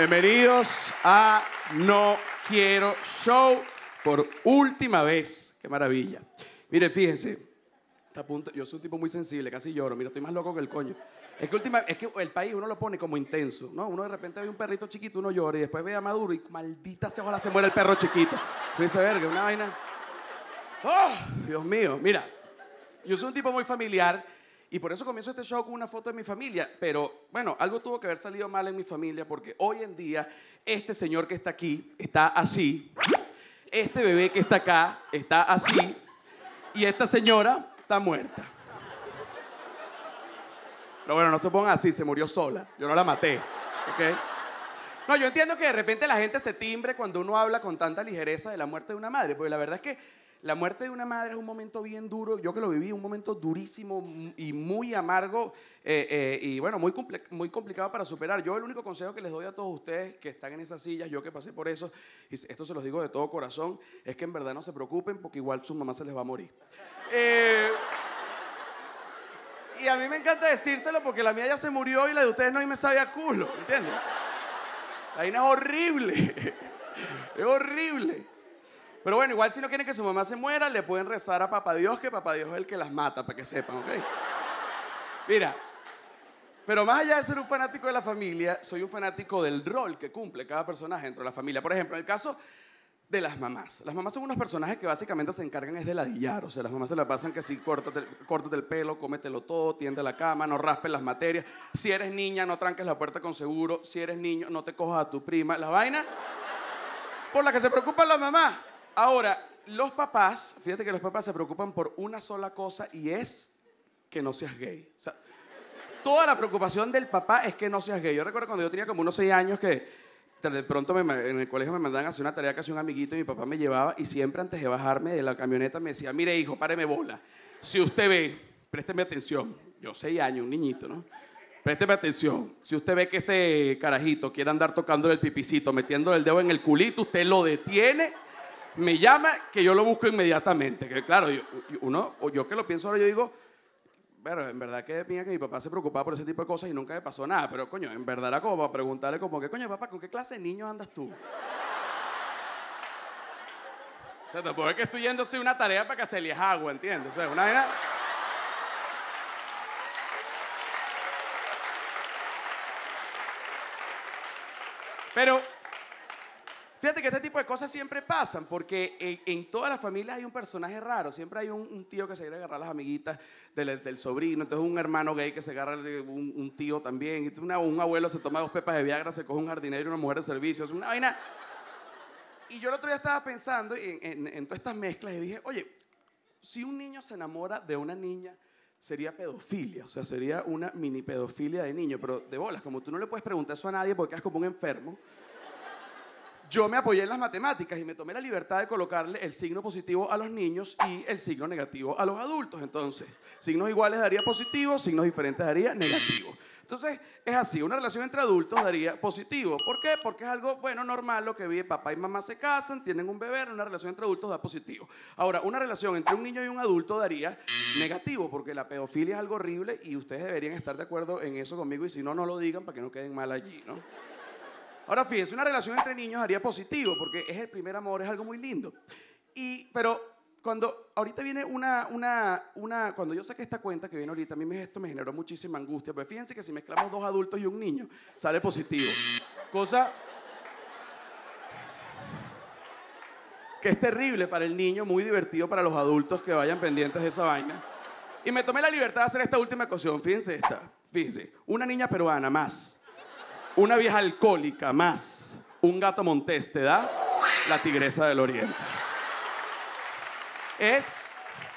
Bienvenidos a No Quiero Show por última vez. Qué maravilla. Miren, fíjense. Está a punto, yo soy un tipo muy sensible, casi lloro. Mira, estoy más loco que el coño. Es que el país uno lo pone como intenso, ¿no? Uno de repente ve un perrito chiquito, uno llora y después ve a Maduro y maldita sea, ojalá se muera el perro chiquito. Tú dices, verga, una vaina. ¡Oh, Dios mío! Mira, yo soy un tipo muy familiar y por eso comienzo este show con una foto de mi familia. Pero, bueno, algo tuvo que haber salido mal en mi familia porque hoy en día este señor que está aquí está así, este bebé que está acá está así y esta señora está muerta. Pero bueno, no se pongan así, se murió sola. Yo no la maté, ¿ok? No, yo entiendo que de repente la gente se timbre cuando uno habla con tanta ligereza de la muerte de una madre, porque la verdad es que la muerte de una madre es un momento bien duro. Yo que lo viví, un momento durísimo y muy amargo y bueno, muy complicado para superar. Yo el único consejo que les doy a todos ustedes que están en esas sillas, yo que pasé por eso, y esto se los digo de todo corazón, es que en verdad no se preocupen porque igual su mamá se les va a morir. Y a mí me encanta decírselo porque la mía ya se murió y la de ustedes no y me sabe a culo, ¿entiendes? La vaina es horrible. Es horrible. Pero bueno, igual si no quieren que su mamá se muera, le pueden rezar a Papá Dios, que Papá Dios es el que las mata, para que sepan, ¿ok? Mira, pero más allá de ser un fanático de la familia, soy un fanático del rol que cumple cada personaje dentro de la familia. Por ejemplo, en el caso de las mamás. Las mamás son unos personajes que básicamente se encargan es de ladillar. O sea, las mamás se la pasan que sí, córtate el pelo, cómetelo todo, tiende la cama, no raspes las materias. Si eres niña, no tranques la puerta con seguro. Si eres niño, no te cojas a tu prima. La vaina por la que se preocupan las mamás. Ahora, los papás, fíjate que los papás se preocupan por una sola cosa y es que no seas gay. O sea, toda la preocupación del papá es que no seas gay. Yo recuerdo cuando yo tenía como unos 6 años que de pronto en el colegio me mandaban a hacer una tarea que hacía un amiguito y mi papá me llevaba y siempre antes de bajarme de la camioneta me decía, mire hijo, páreme bola. Si usted ve, présteme atención. Yo 6 años, un niñito, ¿no? Présteme atención. Si usted ve que ese carajito quiere andar tocándole el pipicito, metiéndole el dedo en el culito, usted lo detiene, me llama, que yo lo busco inmediatamente. Que claro, yo que lo pienso ahora, yo digo, pero en verdad que que mi papá se preocupaba por ese tipo de cosas y nunca me pasó nada. Pero coño, en verdad era como para preguntarle como que, coño, papá, ¿con qué clase de niños andas tú? O sea, tampoco es que estoy yendo a hacer una tarea para que se les agua, ¿entiendes? O sea, una vaina. Pero fíjate que este tipo de cosas siempre pasan porque en todas las familias hay un personaje raro. Siempre hay un tío que se quiere agarrar a las amiguitas del sobrino. Entonces un hermano gay que se agarra un tío también. Y un abuelo se toma 2 pepas de Viagra, se coge un jardinero y una mujer de servicio. Es una vaina. Y yo el otro día estaba pensando en todas estas mezclas y dije, oye, si un niño se enamora de una niña, sería pedofilia. O sea, sería una mini pedofilia de niño. Pero de bolas, como tú no le puedes preguntar eso a nadie porque quedas como un enfermo. Yo me apoyé en las matemáticas y me tomé la libertad de colocarle el signo positivo a los niños y el signo negativo a los adultos. Entonces, signos iguales daría positivo, signos diferentes daría negativo. Entonces, es así, una relación entre adultos daría positivo. ¿Por qué? Porque es algo, bueno, normal, lo que vive papá y mamá se casan, tienen un bebé, una relación entre adultos da positivo. Ahora, una relación entre un niño y un adulto daría negativo, porque la pedofilia es algo horrible y ustedes deberían estar de acuerdo en eso conmigo y si no, no lo digan para que no queden mal allí, ¿no? Ahora fíjense, una relación entre niños haría positivo porque es el primer amor, es algo muy lindo. Pero cuando ahorita viene cuando yo saqué esta cuenta que viene ahorita, a mí esto me generó muchísima angustia. Pues fíjense que si mezclamos 2 adultos y un niño, sale positivo. Cosa que es terrible para el niño, muy divertido para los adultos que vayan pendientes de esa vaina. Y me tomé la libertad de hacer esta última ecuación. Fíjense esta. Fíjense, una niña peruana más. Una vieja alcohólica más un gato montés te da la tigresa del oriente. Es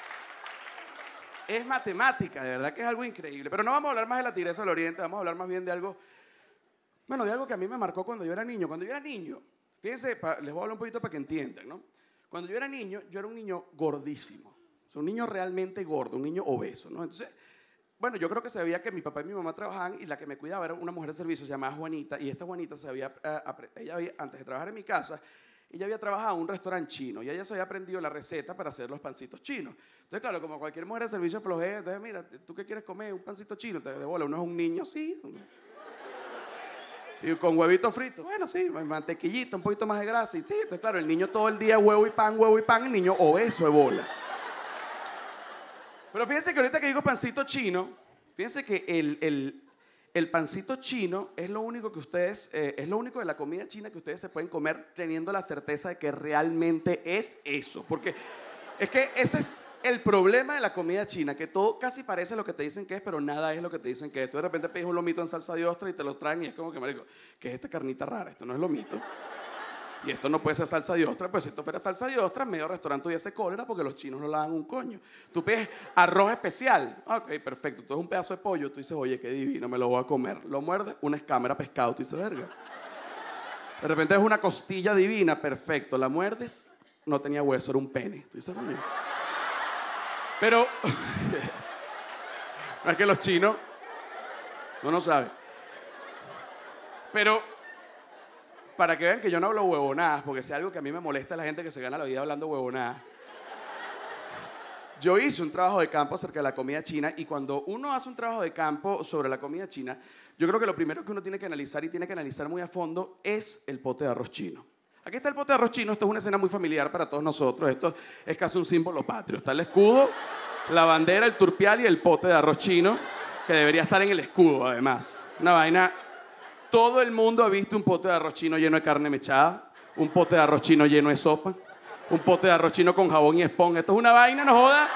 matemática, de verdad que es algo increíble. Pero no vamos a hablar más de la tigresa del oriente, vamos a hablar más bien de algo, bueno, de algo que a mí me marcó cuando yo era niño. Cuando yo era niño, fíjense, les voy a hablar un poquito para que entiendan, ¿no? Cuando yo era un niño gordísimo. O sea, un niño realmente gordo, un niño obeso, ¿no? Entonces, bueno, yo creo que se veía que mi papá y mi mamá trabajaban y la que me cuidaba era una mujer de servicio, se llamaba Juanita, y esta Juanita antes de trabajar en mi casa, ella había trabajado en un restaurante chino y ella se había aprendido la receta para hacer los pancitos chinos. Entonces, claro, como cualquier mujer de servicio flojea, entonces, mira, ¿tú qué quieres comer? Un pancito chino. Te de bola, uno es un niño, sí. Y con huevito frito. Bueno, sí, mantequillita, un poquito más de grasa. Y sí, entonces claro, el niño todo el día huevo y pan, el niño obeso de bola. Pero fíjense que ahorita que digo pancito chino, fíjense que el pancito chino es lo único que ustedes, es lo único de la comida china que ustedes se pueden comer teniendo la certeza de que realmente es eso. Porque es que ese es el problema de la comida china, que todo casi parece lo que te dicen que es, pero nada es lo que te dicen que es. Tú de repente pides un lomito en salsa de ostra y te lo traen y es como que, marico, ¿qué es esta carnita rara? Esto no es lomito. Y esto no puede ser salsa de ostra, pues si esto fuera salsa de ostra, medio restaurante hubiese cólera porque los chinos no la dan un coño. Tú pides arroz especial. Ok, perfecto. Tú es un pedazo de pollo. Tú dices, oye, qué divino, me lo voy a comer. Lo muerdes, una escama, era pescado. Tú dices, verga. De repente es una costilla divina, perfecto. La muerdes, no tenía hueso, era un pene. Tú dices, coño. Pero, no es que los chinos, no sabe. Pero, para que vean que yo no hablo huevonadas, porque si algo que a mí me molesta es la gente que se gana la vida hablando huevonadas. Yo hice un trabajo de campo acerca de la comida china y cuando uno hace un trabajo de campo sobre la comida china, yo creo que lo primero que uno tiene que analizar y tiene que analizar muy a fondo es el pote de arroz chino. Aquí está el pote de arroz chino, esto es una escena muy familiar para todos nosotros, esto es casi un símbolo patrio. Está el escudo, la bandera, el turpial y el pote de arroz chino, que debería estar en el escudo además. Una vaina, todo el mundo ha visto un pote de arroz chino lleno de carne mechada, un pote de arroz chino lleno de sopa, un pote de arroz chino con jabón y esponja. Esto es una vaina, no joda.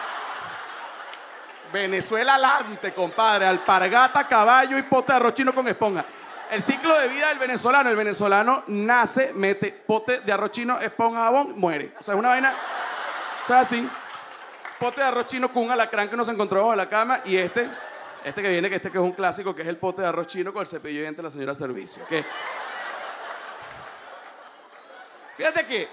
Venezuela alante, compadre, alpargata, caballo y pote de arroz chino con esponja. El ciclo de vida del venezolano, el venezolano nace, mete pote de arroz chino, esponja, jabón, muere. O sea, es una vaina, o sea, así. Pote de arroz chino con un alacrán que nos encontró bajo la cama y este que viene, que es un clásico, que es el pote de arroz chino con el cepillo de dientes de la señora servicio. ¿Okay? Fíjate que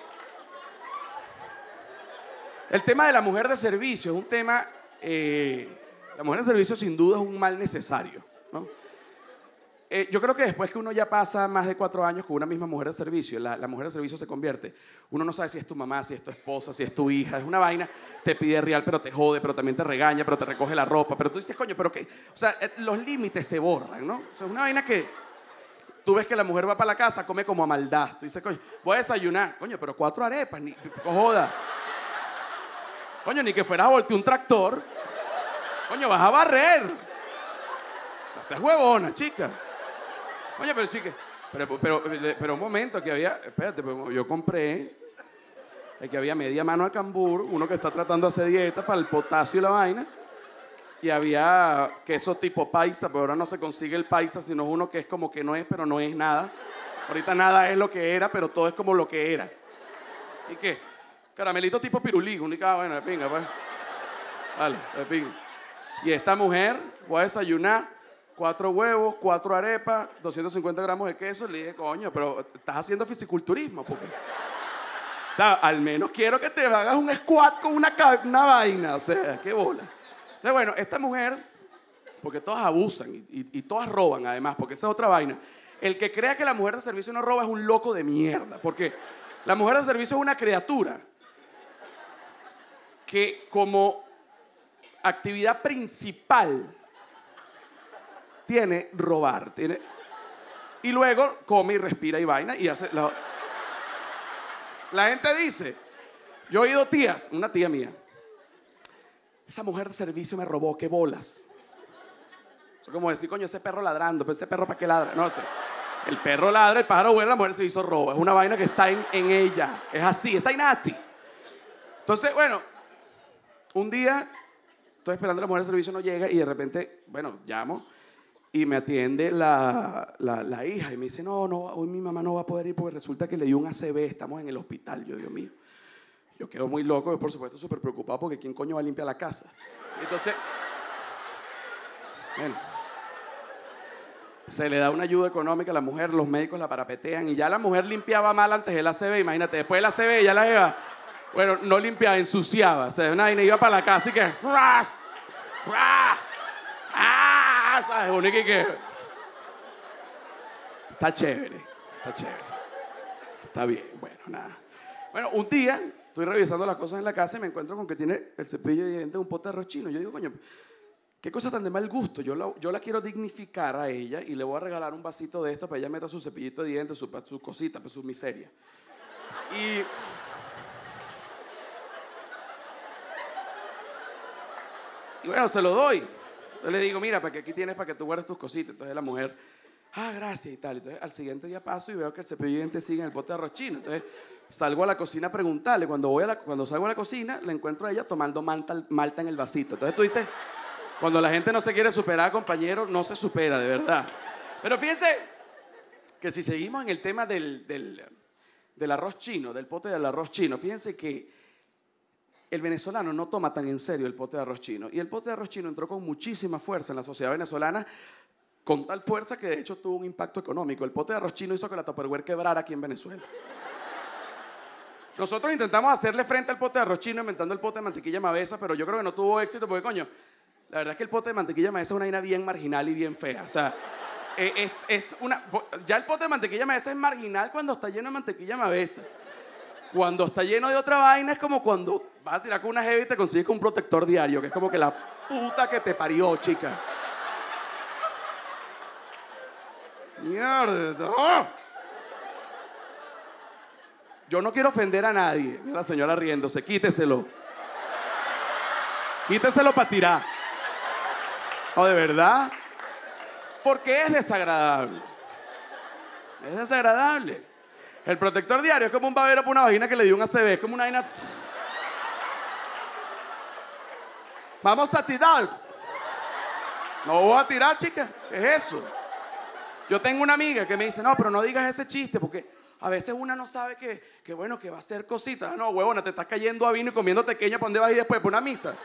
el tema de la mujer de servicio es un tema, la mujer de servicio sin duda es un mal necesario, ¿no? Yo creo que después que uno ya pasa más de 4 años con una misma mujer de servicio, la mujer de servicio se convierte. Uno no sabe si es tu mamá, si es tu esposa, si es tu hija. Es una vaina, te pide real, pero te jode, pero también te regaña, pero te recoge la ropa. Pero tú dices, coño, pero qué. O sea, los límites se borran, ¿no? O sea, es una vaina que tú ves que la mujer va para la casa, come como a maldad. Tú dices, coño, voy a desayunar. Coño, pero 4 arepas, ni joda. Coño, ni que fueras a voltear un tractor. Coño, vas a barrer. O sea, seas huevona, chica. Oye, pero sí que... Pero un momento, que había... Espérate, yo compré... que había media mano de cambur, uno que está tratando de hacer dieta para el potasio y la vaina. Y había queso tipo paisa, pero ahora no se consigue el paisa, sino uno que es como que no es, pero no es nada. Ahorita nada es lo que era, pero todo es como lo que era. ¿Y qué? Caramelito tipo pirulí, única, bueno, de pinga, pues. Vale, de pinga. Y esta mujer, voy a desayunar... 4 huevos, 4 arepas, 250 gramos de queso. Le dije, coño, pero estás haciendo fisiculturismo, porque... O sea, al menos quiero que te hagas un squat con una vaina. O sea, qué bola. Entonces, bueno, esta mujer, porque todas abusan y todas roban, además, porque esa es otra vaina. El que crea que la mujer de servicio no roba es un loco de mierda, porque la mujer de servicio es una criatura que como actividad principal tiene robar, y luego come y respira y vaina y hace... La gente dice, yo he oído tías, una tía mía, esa mujer de servicio me robó, qué bolas. Es como decir, coño, ese perro ladrando, pero ese perro ¿para qué ladra? No sé. El perro ladra, el pájaro vuela, la mujer de servicio roba. Es una vaina que está en ella. Es así, esa vaina es así. Entonces, bueno, un día estoy esperando a la mujer de servicio, no llega y de repente, bueno, llamo. Y me atiende la hija y me dice, no, hoy mi mamá no va a poder ir porque resulta que le dio un ACV, estamos en el hospital. Yo, Dios mío. Yo quedo muy loco, yo por supuesto súper preocupado porque ¿quién coño va a limpiar la casa? Entonces, bueno, se le da una ayuda económica a la mujer, los médicos la parapetean y ya la mujer limpiaba mal antes del ACV, imagínate, después del ACV ya la lleva, bueno, no limpiaba, ensuciaba, o sea, una vaina iba para la casa y que... ¿Sabes? Único que... Está chévere. Está bien, bueno, nada. Bueno, un día estoy revisando las cosas en la casa y me encuentro con que tiene el cepillo de dientes un pote de arroz chino. Yo digo, coño, qué cosa tan de mal gusto. Yo la quiero dignificar a ella y le voy a regalar un vasito de esto para ella meta su cepillito de dientes, sus cositas, pues sus miserias. Y bueno, se lo doy. Yo le digo, mira, para que aquí tienes para que tú guardes tus cositas. Entonces la mujer, gracias y tal. Entonces al siguiente día paso y veo que el cepillo de dientes sigue en el pote de arroz chino. Entonces salgo a la cocina a preguntarle. Cuando salgo a la cocina, la encuentro a ella tomando malta en el vasito. Entonces tú dices, cuando la gente no se quiere superar, compañero, no se supera, de verdad. Pero fíjense que si seguimos en el tema del arroz chino, del pote del arroz chino, fíjense que el venezolano no toma tan en serio el pote de arroz chino. Y el pote de arroz chino entró con muchísima fuerza en la sociedad venezolana, con tal fuerza que de hecho tuvo un impacto económico. El pote de arroz chino hizo que la Tupperware quebrara aquí en Venezuela. Nosotros intentamos hacerle frente al pote de arroz chino inventando el pote de mantequilla mavesa, pero yo creo que no tuvo éxito porque, coño, la verdad es que el pote de mantequilla mavesa es una vaina bien marginal y bien fea. O sea, ya el pote de mantequilla mavesa es marginal cuando está lleno de mantequilla mavesa. Cuando está lleno de otra vaina es como cuando vas a tirar con una jeva y te consigues con un protector diario, que es como que la puta que te parió, chica. Mierda. Yo no quiero ofender a nadie. Mira la señora riéndose, quíteselo. Quíteselo para tirar. No, de verdad. Porque es desagradable. Es desagradable. El protector diario es como un babero para una vagina que le dio un ACV. Es como una vaina. Vamos a tirar. No voy a tirar, chica. ¿Qué es eso? Yo tengo una amiga que me dice, no, pero no digas ese chiste porque a veces una no sabe que bueno, que va a hacer cositas. No, huevona, te estás cayendo a vino y comiendo tequeña. ¿Para dónde vas a ir después? ¿Para una misa?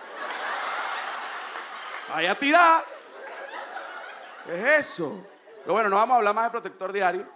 Vaya a tirar. ¿Qué es eso? Pero bueno, no vamos a hablar más de protector diario.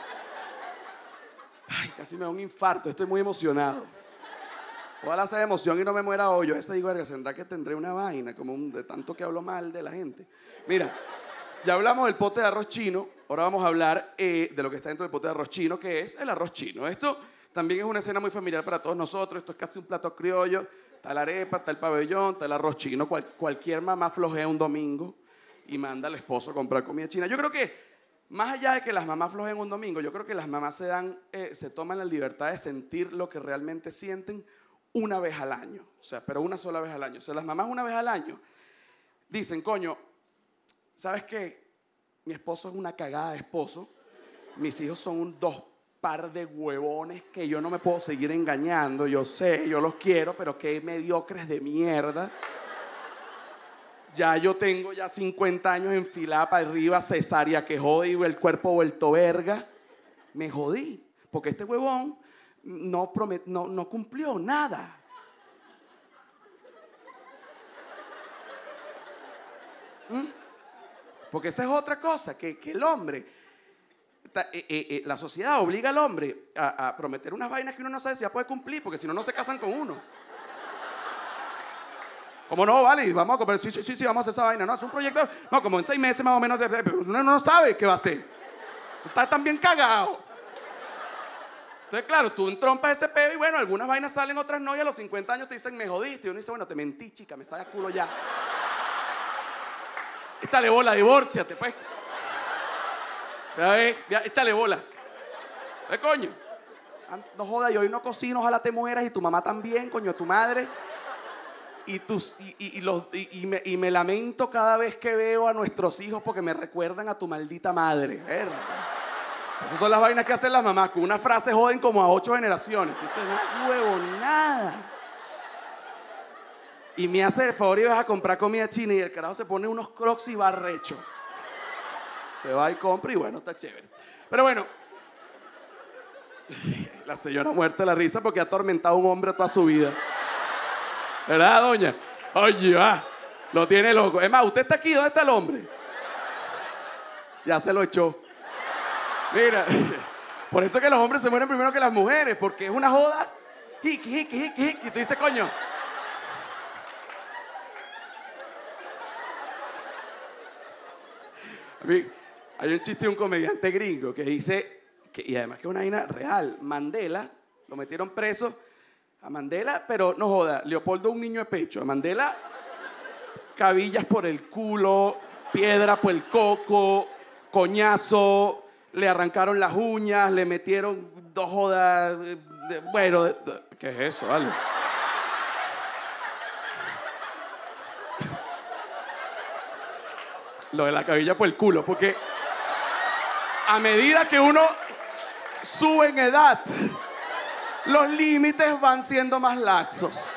Ay, casi me da un infarto, estoy muy emocionado. Ojalá sea de emoción y no me muera hoy. Yo a veces digo, verga, ¿será que tendré una vaina? Como de tanto que hablo mal de la gente. Mira, ya hablamos del pote de arroz chino. Ahora vamos a hablar de lo que está dentro del pote de arroz chino, que es el arroz chino. Esto también es una escena muy familiar para todos nosotros. Esto es casi un plato criollo. Está la arepa, está el pabellón, está el arroz chino. Cualquier mamá flojea un domingo y manda al esposo a comprar comida china. Yo creo que más allá de que las mamás flojen un domingo, yo creo que las mamás se toman la libertad de sentir lo que realmente sienten una vez al año. O sea, pero una sola vez al año. O sea, las mamás una vez al año dicen, coño, ¿sabes qué? Mi esposo es una cagada de esposo. Mis hijos son dos par de huevones que yo no me puedo seguir engañando. Yo sé, yo los quiero, pero qué mediocres de mierda. Ya yo tengo ya 50 años enfilada para arriba, cesárea que jode y el cuerpo vuelto verga. Me jodí, porque este huevón no cumplió nada. Porque esa es otra cosa, que el hombre, la sociedad obliga al hombre a prometer unas vainas que uno no sabe si ya puede cumplir, porque si no, no se casan con uno. ¿Cómo no? Vale, vamos a comer. Sí, vamos a hacer esa vaina. No, es un proyecto. No, como en 6 meses más o menos. Pero uno no sabe qué va a hacer. Tú estás también cagado. Entonces, claro, tú entrompas ese pedo y bueno, algunas vainas salen, otras no. Y a los 50 años te dicen, me jodiste. Y uno dice, bueno, te mentí, chica, me sale a culo ya. Échale bola, divórciate, pues. Ya, échale bola. ¿Qué coño? No jodas, yo hoy no cocino, ojalá te mueras y tu mamá también, coño, tu madre. Y me lamento cada vez que veo a nuestros hijos porque me recuerdan a tu maldita madre. Esas son las vainas que hacen las mamás. Con una frase joden como a 8 generaciones. Dice, no huevo, nada. Y me hace el favor y vas a comprar comida china y el carajo se pone unos Crocs y va recho. Se va y compra y bueno, está chévere. Pero bueno, la señora muerta de la risa porque ha atormentado a un hombre toda su vida. ¿Verdad, doña? Oye, lo tiene loco. Es más, ¿usted está aquí? ¿Dónde está el hombre? Ya se lo echó. Mira, por eso es que los hombres se mueren primero que las mujeres, porque es una joda. Y tú dices, coño. A mí, hay un chiste de un comediante gringo que dice, y además que es una vaina real, Mandela, lo metieron preso a Mandela, pero no joda, Leopoldo un niño de pecho. A Mandela cabillas por el culo, piedra por el coco, coñazo, le arrancaron las uñas, le metieron 2 jodas, bueno, ¿qué es eso, vale? Lo de la cabilla por el culo, porque a medida que uno sube en edad, los límites van siendo más laxos.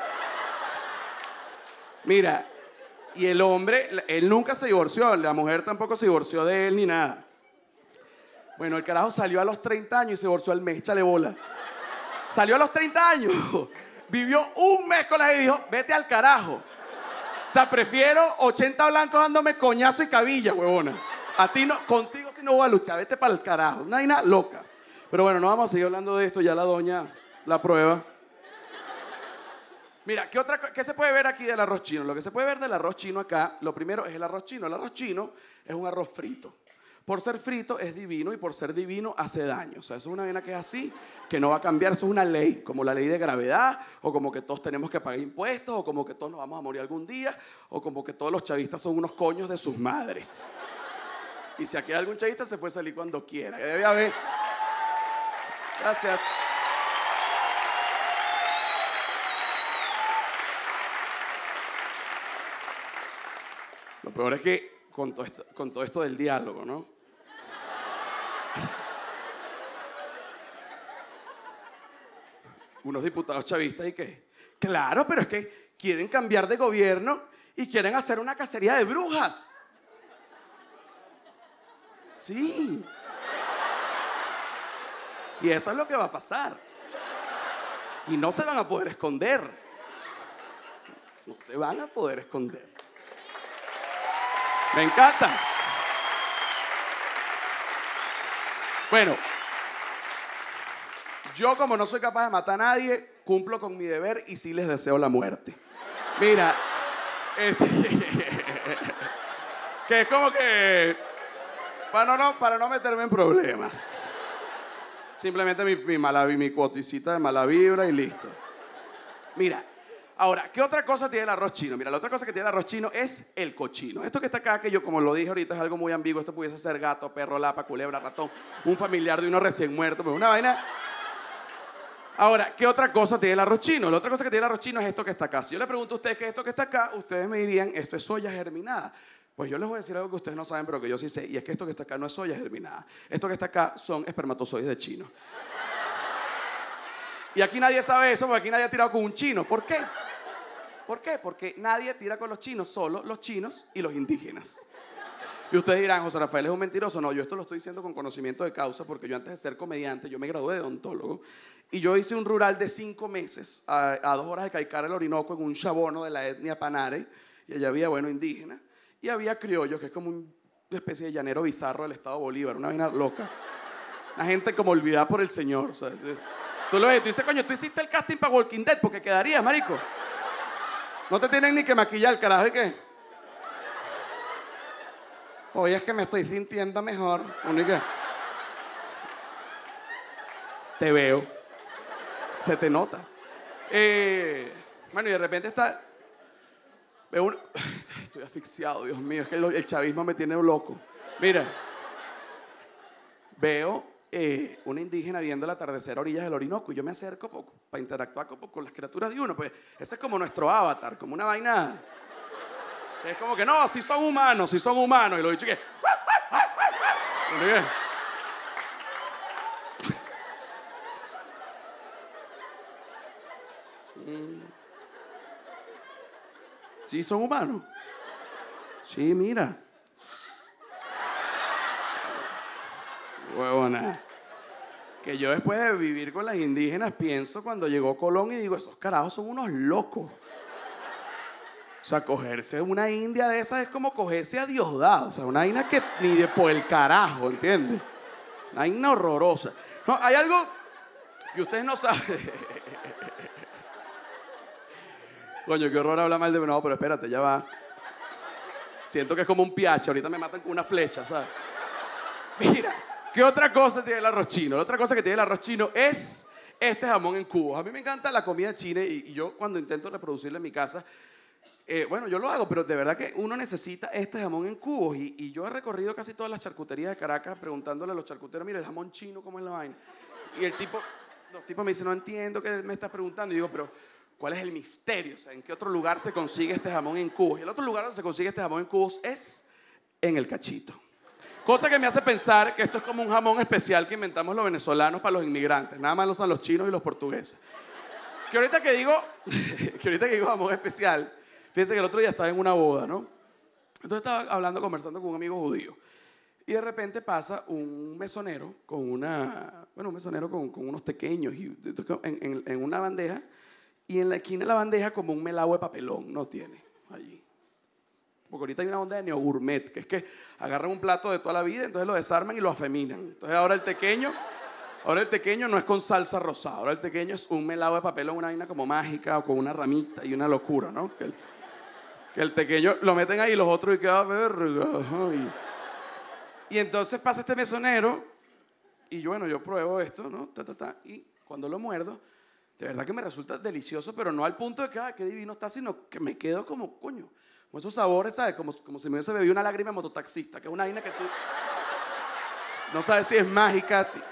Mira, y el hombre, él nunca se divorció, la mujer tampoco se divorció de él ni nada. Bueno, el carajo salió a los 30 años y se divorció al mes, échale bola. Salió a los 30 años, vivió un mes con la y dijo, vete al carajo. O sea, prefiero 80 blancos dándome coñazo y cabilla, huevona. A ti no, contigo sí no voy a luchar, vete para el carajo. Una vaina loca. Pero bueno, no vamos a seguir hablando de esto, ya la doña la prueba. Mira, ¿qué se puede ver aquí del arroz chino? Lo que se puede ver del arroz chino acá, lo primero es el arroz chino. El arroz chino es un arroz frito. Por ser frito es divino y por ser divino hace daño. O sea, eso es una vaina que es así, que no va a cambiar. Eso es una ley, como la ley de gravedad, o como que todos tenemos que pagar impuestos, o como que todos nos vamos a morir algún día, o como que todos los chavistas son unos coños de sus madres. Y si aquí hay algún chavista, se puede salir cuando quiera. Que debe haber. Gracias. Lo peor es que con todo esto del diálogo, ¿no? Unos diputados chavistas y qué. Claro, pero es que quieren cambiar de gobierno y quieren hacer una cacería de brujas. Sí. Y eso es lo que va a pasar. Y no se van a poder esconder. No se van a poder esconder. Me encanta. Bueno, yo como no soy capaz de matar a nadie, cumplo con mi deber y sí les deseo la muerte. Mira, que es como que para no meterme en problemas. Simplemente mi cuoticita de mala vibra y listo. Mira. Ahora, ¿qué otra cosa tiene el arroz chino? Mira, la otra cosa que tiene el arroz chino es el cochino. Esto que está acá, que yo como lo dije ahorita, es algo muy ambiguo. Esto pudiese ser gato, perro, lapa, culebra, ratón, un familiar de uno recién muerto, pues una vaina. Ahora, ¿qué otra cosa tiene el arroz chino? La otra cosa que tiene el arroz chino es esto que está acá. Si yo le pregunto a ustedes qué es esto que está acá, ustedes me dirían, esto es soya germinada. Pues yo les voy a decir algo que ustedes no saben, pero que yo sí sé, y es que esto que está acá no es soya germinada. Esto que está acá son espermatozoides de chino. Y aquí nadie sabe eso, porque aquí nadie ha tirado con un chino. ¿Por qué? ¿Por qué? Porque nadie tira con los chinos, solo los chinos y los indígenas. Y ustedes dirán, José Rafael es un mentiroso. No, yo esto lo estoy diciendo con conocimiento de causa, porque yo antes de ser comediante, yo me gradué de odontólogo, y yo hice un rural de 5 meses a 2 horas de Caicara, el Orinoco, en un chabono de la etnia Panare, y allá había, bueno, indígenas, y había criollos, que es como una especie de llanero bizarro del estado Bolívar, una vaina loca. Una gente como olvidada por el señor, o sea, tú lo ves, tú dices, coño, tú hiciste el casting para Walking Dead, porque quedarías, marico. No te tienen ni que maquillar, carajo, ¿y qué? Oye, es que me estoy sintiendo mejor. ¿Qué? Te veo. Se te nota. Bueno, y de repente está... Veo un... Estoy asfixiado, Dios mío. Es que el chavismo me tiene loco. Mira. Veo una indígena viendo el atardecer a orillas del Orinoco y yo me acerco para interactuar con las criaturas de uno. Pues ese es como nuestro avatar, como una vaina... Es como que no, si son humanos. Y lo he dicho que... ¿Sí son humanos? Sí, mira. Huevona. Que yo después de vivir con las indígenas pienso cuando llegó Colón y digo, esos carajos son unos locos. O sea, cogerse una india de esas es como cogerse a Diosdado. O sea, una vaina que ni de por el carajo, ¿entiendes? Una vaina horrorosa. No, hay algo que ustedes no saben. Coño, qué horror hablar mal de... No, pero espérate, ya va. Siento que es como un piache. Ahorita me matan con una flecha, ¿sabes? Mira, ¿qué otra cosa tiene el arroz chino? La otra cosa que tiene el arroz chino es este jamón en cubos. A mí me encanta la comida china y yo cuando intento reproducirla en mi casa... Bueno, yo lo hago, pero de verdad que uno necesita este jamón en cubos. Y yo he recorrido casi todas las charcuterías de Caracas preguntándole a los charcuteros, mira, el jamón chino, ¿cómo es la vaina? Y los tipos me dicen, no entiendo qué me estás preguntando. Y digo, pero ¿cuál es el misterio? O sea, ¿en qué otro lugar se consigue este jamón en cubos? Y el otro lugar donde se consigue este jamón en cubos es en el Cachito. Cosa que me hace pensar que esto es como un jamón especial que inventamos los venezolanos para los inmigrantes. Nada más lo usan los chinos y los portugueses. Que ahorita que digo jamón especial, fíjense que el otro día estaba en una boda, ¿no? Entonces estaba conversando con un amigo judío. Y de repente pasa un mesonero con unos pequeños en una bandeja. Y en la esquina de la bandeja como un melado de papelón, no tiene allí. Porque ahorita hay una onda de neogourmet, que es que agarran un plato de toda la vida, entonces lo desarman y lo afeminan. Entonces ahora el tequeño no es con salsa rosada, ahora el tequeño es un melado de papelón, una vaina como mágica o con una ramita y una locura, ¿no? Que el tequeño lo meten ahí y los otros y queda verga. Y entonces pasa este mesonero y yo pruebo esto, ¿no? Y cuando lo muerdo, de verdad que me resulta delicioso, pero no al punto de que, qué divino está, sino que me quedo como, coño, con esos sabores, ¿sabes? Como si me hubiese bebido una lágrima de mototaxista, que es una vaina que tú no sabes si es mágica, si...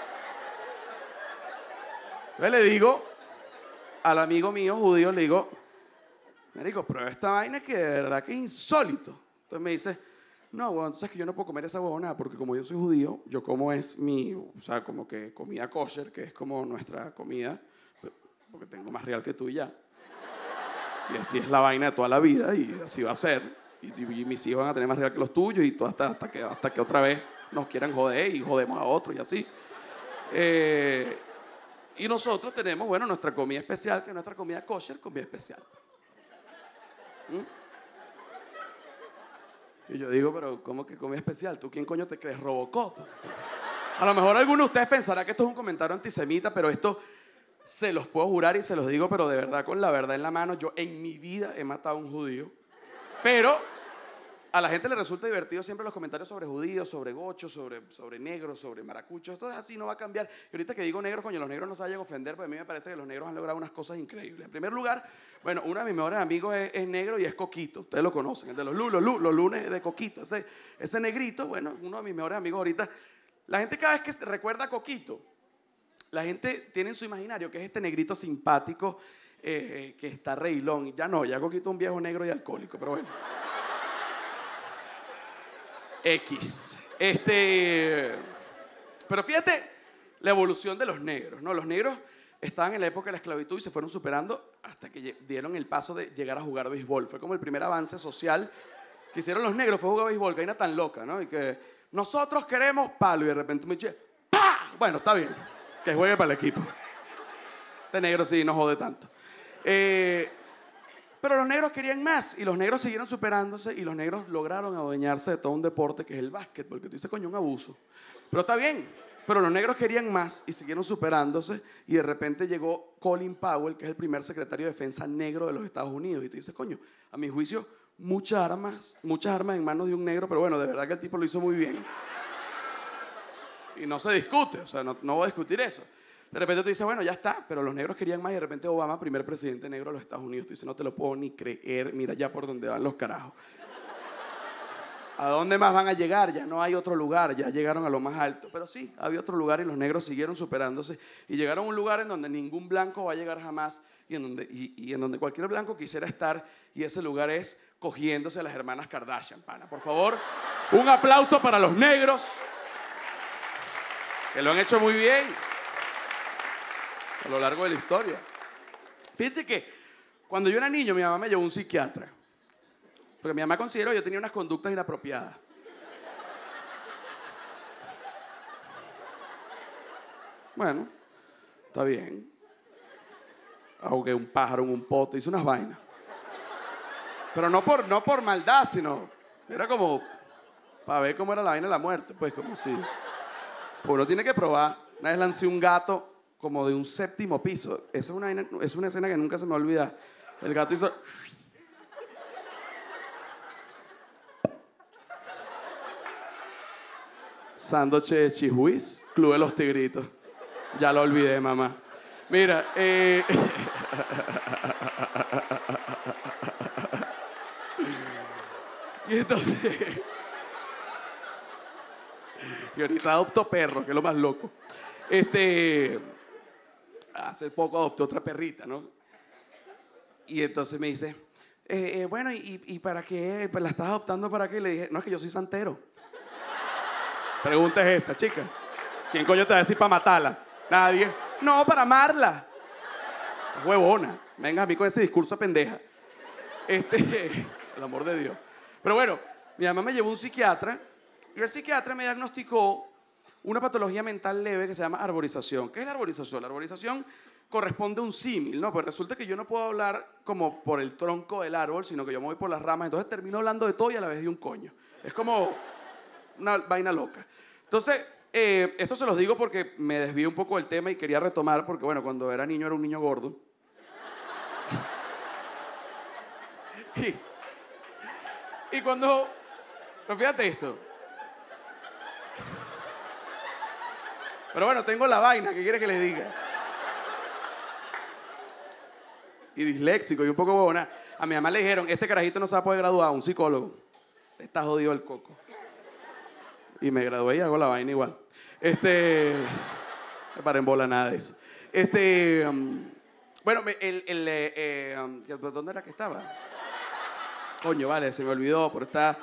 Entonces le digo al amigo mío judío, le digo, marico, prueba esta vaina que de verdad que es insólito. Entonces me dice, no, bueno, entonces es que yo no puedo comer esa huevonada porque como yo soy judío, yo como es como que comida kosher, que es como nuestra comida, porque tengo más real que tú y ya. Y así es la vaina de toda la vida y así va a ser. Y mis hijos van a tener más real que los tuyos y tú hasta que otra vez nos quieran joder y jodemos a otros y así. Y nosotros tenemos, bueno, nuestra comida especial, que es nuestra comida kosher, comida especial. Y yo digo, pero ¿cómo que comida especial? ¿Tú quién coño te crees? Robocop. A lo mejor alguno de ustedes pensará que esto es un comentario antisemita, pero esto se los puedo jurar y se los digo, pero de verdad, con la verdad en la mano, yo en mi vida he matado a un judío. Pero a la gente le resulta divertido siempre los comentarios sobre judíos, sobre gochos, sobre negros, sobre maracuchos. Esto es así, no va a cambiar. Y ahorita que digo negros, coño, los negros no se vayan a ofender, porque a mí me parece que los negros han logrado unas cosas increíbles. En primer lugar, bueno, uno de mis mejores amigos es negro y es Coquito. Ustedes lo conocen, el de los lunes de Coquito. Ese negrito, bueno, uno de mis mejores amigos ahorita. La gente cada vez que se recuerda a Coquito, la gente tiene en su imaginario que es este negrito simpático que está reilón. Y ya Coquito es un viejo negro y alcohólico, pero bueno. X. Pero fíjate la evolución de los negros, ¿no? Los negros estaban en la época de la esclavitud y se fueron superando hasta que dieron el paso de llegar a jugar béisbol. Fue como el primer avance social que hicieron los negros, fue jugar béisbol, que vaina tan loca, ¿no? Y que nosotros queremos palo y de repente me dice, ¡pah! Bueno, está bien, que juegue para el equipo. Este negro sí no jode tanto. Pero los negros querían más y los negros siguieron superándose y los negros lograron adueñarse de todo un deporte que es el básquetbol, que tú dices, coño, un abuso. Pero está bien, pero los negros querían más y siguieron superándose y de repente llegó Colin Powell, que es el primer secretario de defensa negro de los Estados Unidos. Y tú dices, coño, a mi juicio, muchas armas en manos de un negro, pero bueno, de verdad que el tipo lo hizo muy bien. Y no se discute, o sea, no voy a discutir eso. De repente tú dices, bueno, ya está, pero los negros querían más y de repente Obama, primer presidente negro de los Estados Unidos, tú dices, no te lo puedo ni creer, mira ya por dónde van los carajos. ¿A dónde más van a llegar? Ya no hay otro lugar, ya llegaron a lo más alto. Pero sí, había otro lugar y los negros siguieron superándose y llegaron a un lugar en donde ningún blanco va a llegar jamás y en donde cualquier blanco quisiera estar, y ese lugar es cogiéndose a las hermanas Kardashian, pana. Por favor, un aplauso para los negros, que lo han hecho muy bien a lo largo de la historia. Fíjense que cuando yo era niño, mi mamá me llevó a un psiquiatra. Porque mi mamá consideró que yo tenía unas conductas inapropiadas. Bueno, está bien. Ahogué un pájaro en un pote, hice unas vainas. Pero no por maldad, sino era como para ver cómo era la vaina de la muerte. Pues como si... Pues uno tiene que probar. Una vez lancé un gato como de un 7º piso. Esa es una escena que nunca se me olvida. El gato hizo... Sándwich de chihuis, Club de los Tigritos. Ya lo olvidé, mamá. Mira, Y entonces... y ahorita adopto perro, que es lo más loco. Hace poco adopté otra perrita, ¿no? Y entonces me dice, bueno, ¿y para qué? Pues la estás adoptando para qué? Le dije, no, es que yo soy santero. Pregunta es esa, chica. ¿Quién coño te va a decir para matarla? Nadie. No, para amarla. Es huevona. Venga a mí con ese discurso pendeja. El amor de Dios. Pero bueno, mi mamá me llevó a un psiquiatra y el psiquiatra me diagnosticó una patología mental leve que se llama arborización. ¿Qué es la arborización? La arborización corresponde a un símil, ¿no? Pues resulta que yo no puedo hablar como por el tronco del árbol, sino que yo me voy por las ramas, entonces termino hablando de todo y a la vez de un coño. Es como una vaina loca. Entonces, esto se los digo porque me desvié un poco del tema y quería retomar, porque bueno, cuando era un niño gordo. y cuando... Pero fíjate esto. Pero bueno, tengo la vaina, ¿qué quieres que les diga? Y disléxico y un poco huevona. A mi mamá le dijeron, este carajito no se va a poder graduar, un psicólogo. Está jodido el coco. Y me gradué y hago la vaina igual. No para en bola nada de eso. Bueno, ¿dónde era que estaba? Coño, vale, se me olvidó, pero está...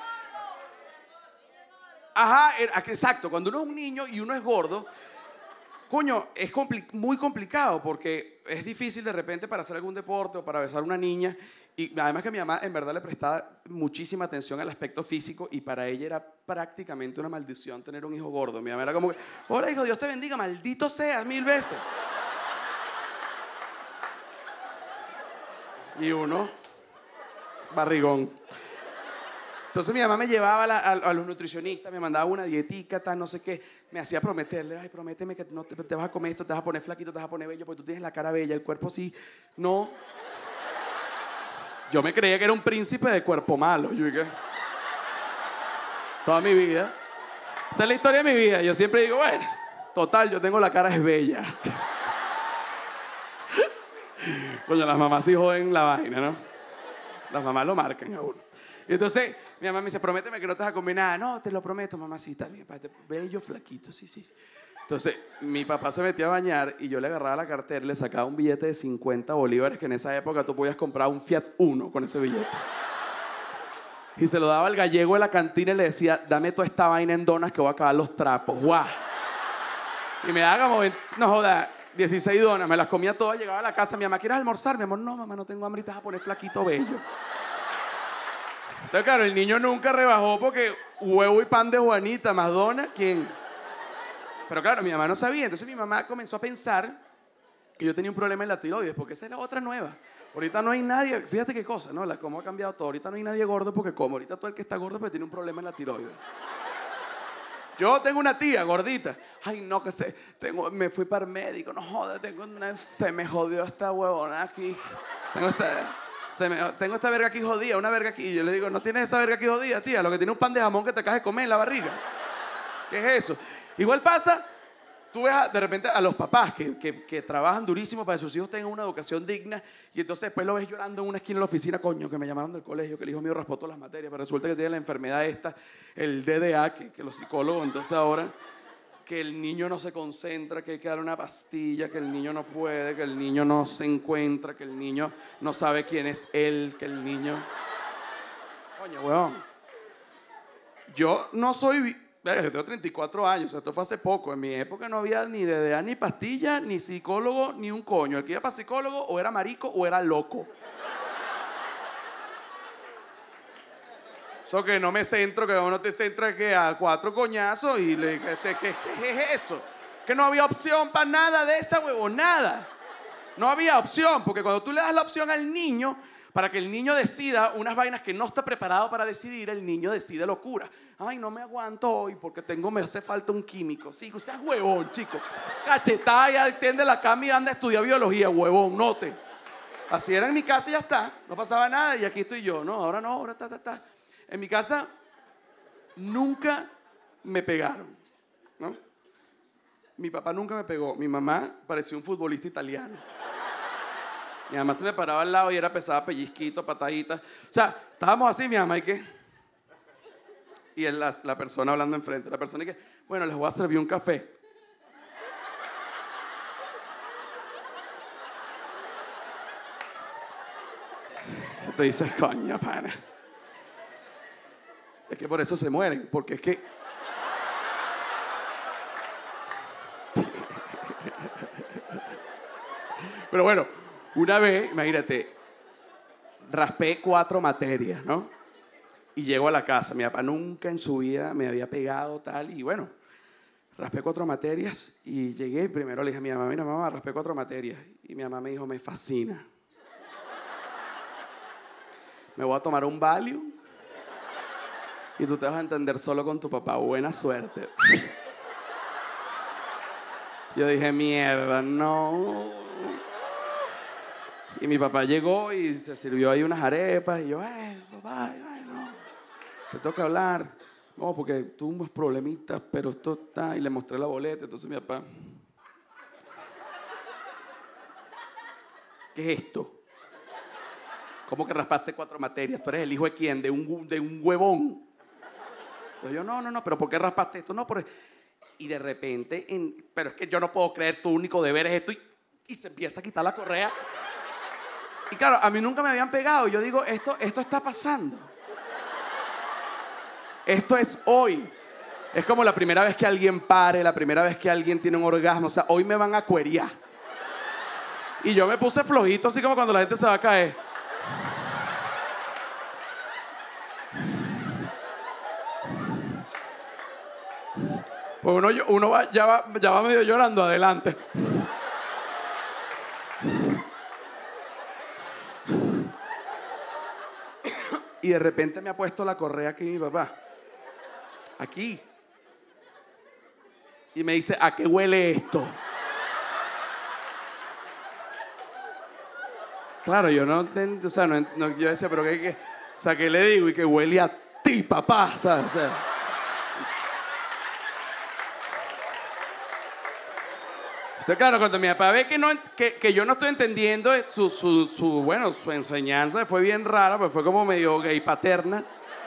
Ajá, exacto. Cuando uno es un niño y uno es gordo, coño, es muy complicado porque es difícil de repente para hacer algún deporte o para besar a una niña. Y además que mi mamá en verdad le prestaba muchísima atención al aspecto físico y para ella era prácticamente una maldición tener un hijo gordo. Mi mamá era como que, hola hijo, Dios te bendiga, maldito seas 1000 veces. Y uno, barrigón. Entonces mi mamá me llevaba a los nutricionistas, me mandaba una dietica, tal, no sé qué. Me hacía prometerle, ay, prométeme que no te vas a comer esto, te vas a poner flaquito, te vas a poner bello, porque tú tienes la cara bella, el cuerpo sí. No. Yo me creía que era un príncipe de cuerpo malo. Yo dije, toda mi vida. Esa es la historia de mi vida. Yo siempre digo, bueno, total, yo tengo la cara es bella. Coño, las mamás sí joden la vaina, ¿no? Las mamás lo marcan a uno. Y entonces mi mamá me dice, prométeme que no te vas a comer nada. No, te lo prometo, mamá, sí, está bien. Bello, flaquito, sí. Entonces mi papá se metía a bañar y yo le agarraba la cartera y le sacaba un billete de 50 bolívares que en esa época tú podías comprar un Fiat Uno con ese billete. Y se lo daba al gallego de la cantina y le decía, dame toda esta vaina en donas que voy a acabar los trapos. ¡Guau! Y me daba como, no joda, 16 donas. Me las comía todas, llegaba a la casa. Mi mamá, ¿quieres almorzar? Mi amor, no, mamá, no tengo hambre y te vas a poner flaquito bello. Entonces, claro, el niño nunca rebajó porque huevo y pan de Juanita, más dona, ¿quién? Pero claro, mi mamá no sabía. Entonces mi mamá comenzó a pensar que yo tenía un problema en la tiroides, porque esa es la otra nueva. Ahorita no hay nadie, fíjate qué cosa, ¿no? Cómo ha cambiado todo. Ahorita no hay nadie gordo porque como. Ahorita todo el que está gordo pues tiene un problema en la tiroides. Yo tengo una tía gordita. Ay, no, que me fui para el médico. No jodas, se me jodió esta huevona aquí. Tengo esta verga aquí jodida, una verga aquí. Y yo le digo, no tienes esa verga aquí jodida, tía. Lo que tiene un pan de jamón que te acabas de comer en la barriga. ¿Qué es eso? Igual pasa, tú ves de repente a los papás que trabajan durísimo para que sus hijos tengan una educación digna y entonces después lo ves llorando en una esquina de la oficina, coño, que me llamaron del colegio, que el hijo mío raspó todas las materias, pero resulta que tiene la enfermedad esta, el DDA, que los psicólogos entonces ahora, que el niño no se concentra, que hay que darle una pastilla, que el niño no puede, que el niño no se encuentra, que el niño no sabe quién es él, que el niño... Coño, weón. Yo no soy... Yo tengo 34 años, esto fue hace poco. En mi época no había ni DDA, ni pastilla, ni psicólogo, ni un coño. El que iba para psicólogo o era marico o era loco. Eso que no me centro, que uno te centra que a 4 coñazos y ¿qué es eso? Que no había opción para nada de esa huevonada. No había opción, porque cuando tú le das la opción al niño, para que el niño decida unas vainas que no está preparado para decidir, el niño decide locura. Ay, no me aguanto hoy porque me hace falta un químico. Sí, o sea, huevón, chico. Cachetada, ya tiende la cama y anda a estudiar biología, huevón, note. Así era en mi casa y ya está. No pasaba nada y aquí estoy yo. No, ahora está. En mi casa nunca me pegaron, ¿no? Mi papá nunca me pegó. Mi mamá parecía un futbolista italiano. Mi mamá se me paraba al lado y era pesada, pellizquito, pataditas. O sea, estábamos así, mi mamá, ¿y qué? Y la persona hablando enfrente. La persona que, bueno, les voy a servir un café. Te dices, coño, pana. Es que por eso se mueren, porque es que... Pero bueno, una vez, imagínate, raspé 4 materias, ¿no? Y llego a la casa. Mi papá nunca en su vida me había pegado tal. Y bueno, raspé 4 materias y llegué y primero le dije a mi mamá, mira, mamá, raspé 4 materias. Y mi mamá me dijo, me fascina. Me voy a tomar un Valium y tú te vas a entender solo con tu papá. Buena suerte. Yo dije, mierda, no. Y mi papá llegó y se sirvió ahí unas arepas. Y yo, papá, no. Te toca hablar. No, porque tuve unos problemitas, pero esto está... Y le mostré la boleta. Entonces mi papá... ¿Qué es esto? ¿Cómo que raspaste 4 materias? ¿Tú eres el hijo de quién? De un huevón. Entonces yo, no, pero ¿por qué raspaste esto? No, y de repente, pero es que yo no puedo creer, tu único deber es esto. Y se empieza a quitar la correa. Y claro, a mí nunca me habían pegado. Yo digo, esto está pasando. Esto es hoy. Es como la primera vez que alguien pare, la primera vez que alguien tiene un orgasmo. O sea, hoy me van a cuerear. Y yo me puse flojito, así como cuando la gente se va a caer. Pues uno ya va medio llorando adelante. Y de repente me ha puesto la correa aquí mi papá. Aquí. Y me dice, ¿a qué huele esto? Claro, yo no entiendo, o sea, yo decía, pero ¿qué? O sea, ¿qué le digo? Y que huele a ti, papá, ¿sabes? O sea. Entonces, claro, cuando mi papá ve que yo no estoy entendiendo su enseñanza fue bien rara, pues fue como medio gay paterna.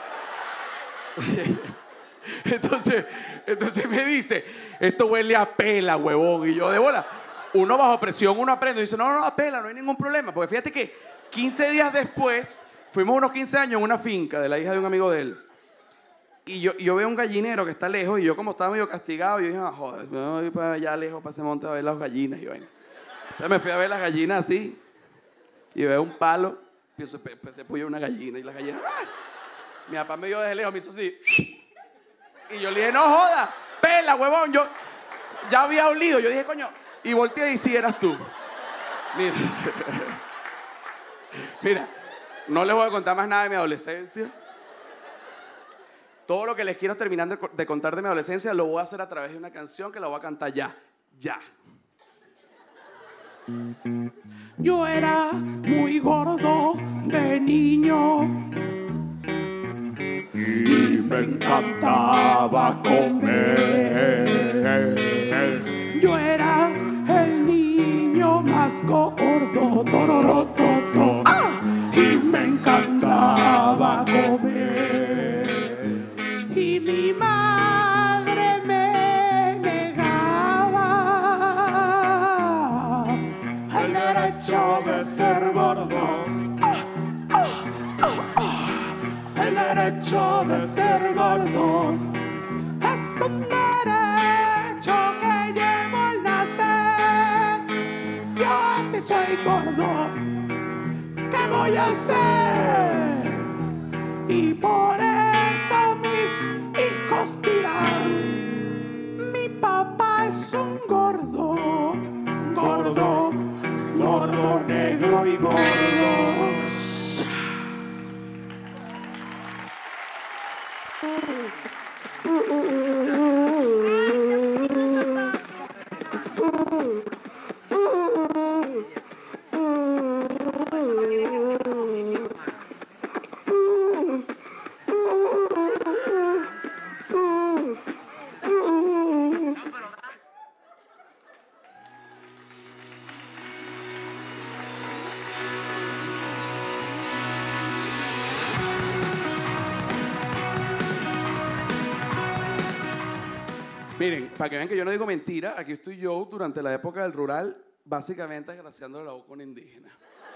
Entonces me dice, esto huele a pela, huevón. Y yo, de bola, uno bajo presión, uno aprende. Y dice, no, a pela, no hay ningún problema. Porque fíjate que 15 días después, fuimos unos 15 años en una finca de la hija de un amigo de él. Y yo veo un gallinero que está lejos y yo como estaba medio castigado, yo dije, joder, me voy para allá lejos, para ese monte a ver las gallinas. Y bueno. Entonces me fui a ver las gallinas así y veo un palo, empecé a apoyar una gallina y las gallinas, ¡ah! Mi papá me vio desde lejos, me hizo así. Y yo le dije, no joda, pela, huevón. Yo ya había olido, yo dije, coño. Y volteé y sí eras tú. Mira. Mira, no les voy a contar más nada de mi adolescencia. Todo lo que les quiero terminar de contar de mi adolescencia lo voy a hacer a través de una canción que la voy a cantar ya. Yo era muy gordo de niño y me encantaba comer. Yo era el niño más gordo, tororototo, y me encantaba comer. Y mi madre me negaba el derecho de ser gordo. El derecho de ser gordo es un derecho que llevo al nacer. Yo así soy gordo, ¿qué voy a hacer? Y por eso mis hijos dirán, mi papá es un gordo, gordo, gordo, negro y gordo. Miren, para que vean que yo no digo mentira, aquí estoy yo durante la época del rural, básicamente desgraciándole la boca a un indígena.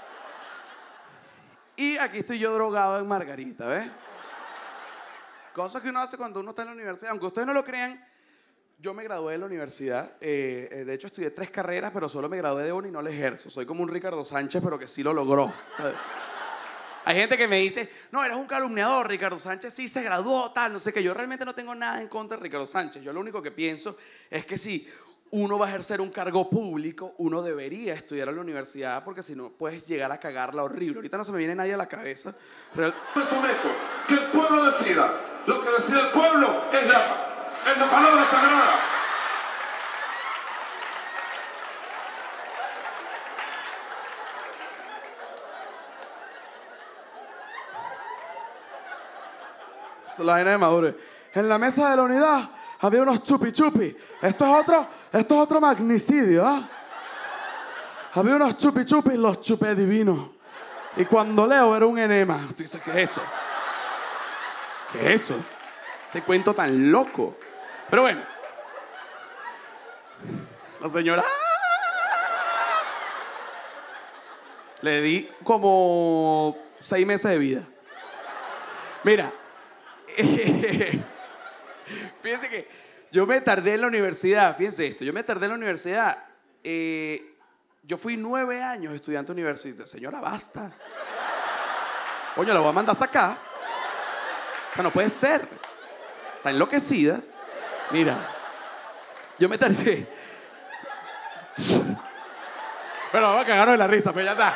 Y aquí estoy yo drogado en Margarita, ¿ves? Cosas que uno hace cuando uno está en la universidad. Aunque ustedes no lo crean, yo me gradué de la universidad. De hecho, estudié 3 carreras, pero solo me gradué de una y no la ejerzo. Soy como un Ricardo Sánchez, pero que sí lo logró. ¿Sabes? Hay gente que me dice, no, eres un calumniador, Ricardo Sánchez sí se graduó, tal, no sé qué. Yo realmente no tengo nada en contra de Ricardo Sánchez. Yo lo único que pienso es que si uno va a ejercer un cargo público, uno debería estudiar en la universidad, porque si no puedes llegar a cagarla horrible. Ahorita no se me viene nadie a la cabeza. Me someto, que el pueblo decida. Lo que decide el pueblo es la palabra sagrada. Esta es la vaina de Maduro. En la mesa de la unidad había unos chupi chupi. Esto es otro magnicidio, ¿ah? Había unos chupi chupi, los chupé divinos. Y cuando leo era un enema. Tú dices, ¿qué es eso? ¿Qué es eso? Ese cuento tan loco. Pero bueno. La señora... Le di como 6 meses de vida. Mira. Fíjense que yo me tardé en la universidad. Fíjense esto. Yo me tardé en la universidad. Yo fui 9 años estudiante universitario. Señora, basta. Coño, la voy a mandar a sacar. O sea, no puede ser. Está enloquecida. Mira, yo me tardé. Bueno, vamos a cagarnos de la risa, pero ya está.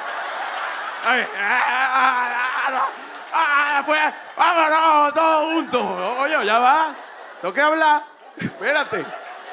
Vámonos, todos juntos. Oye, ya va. Tengo que hablar. Espérate.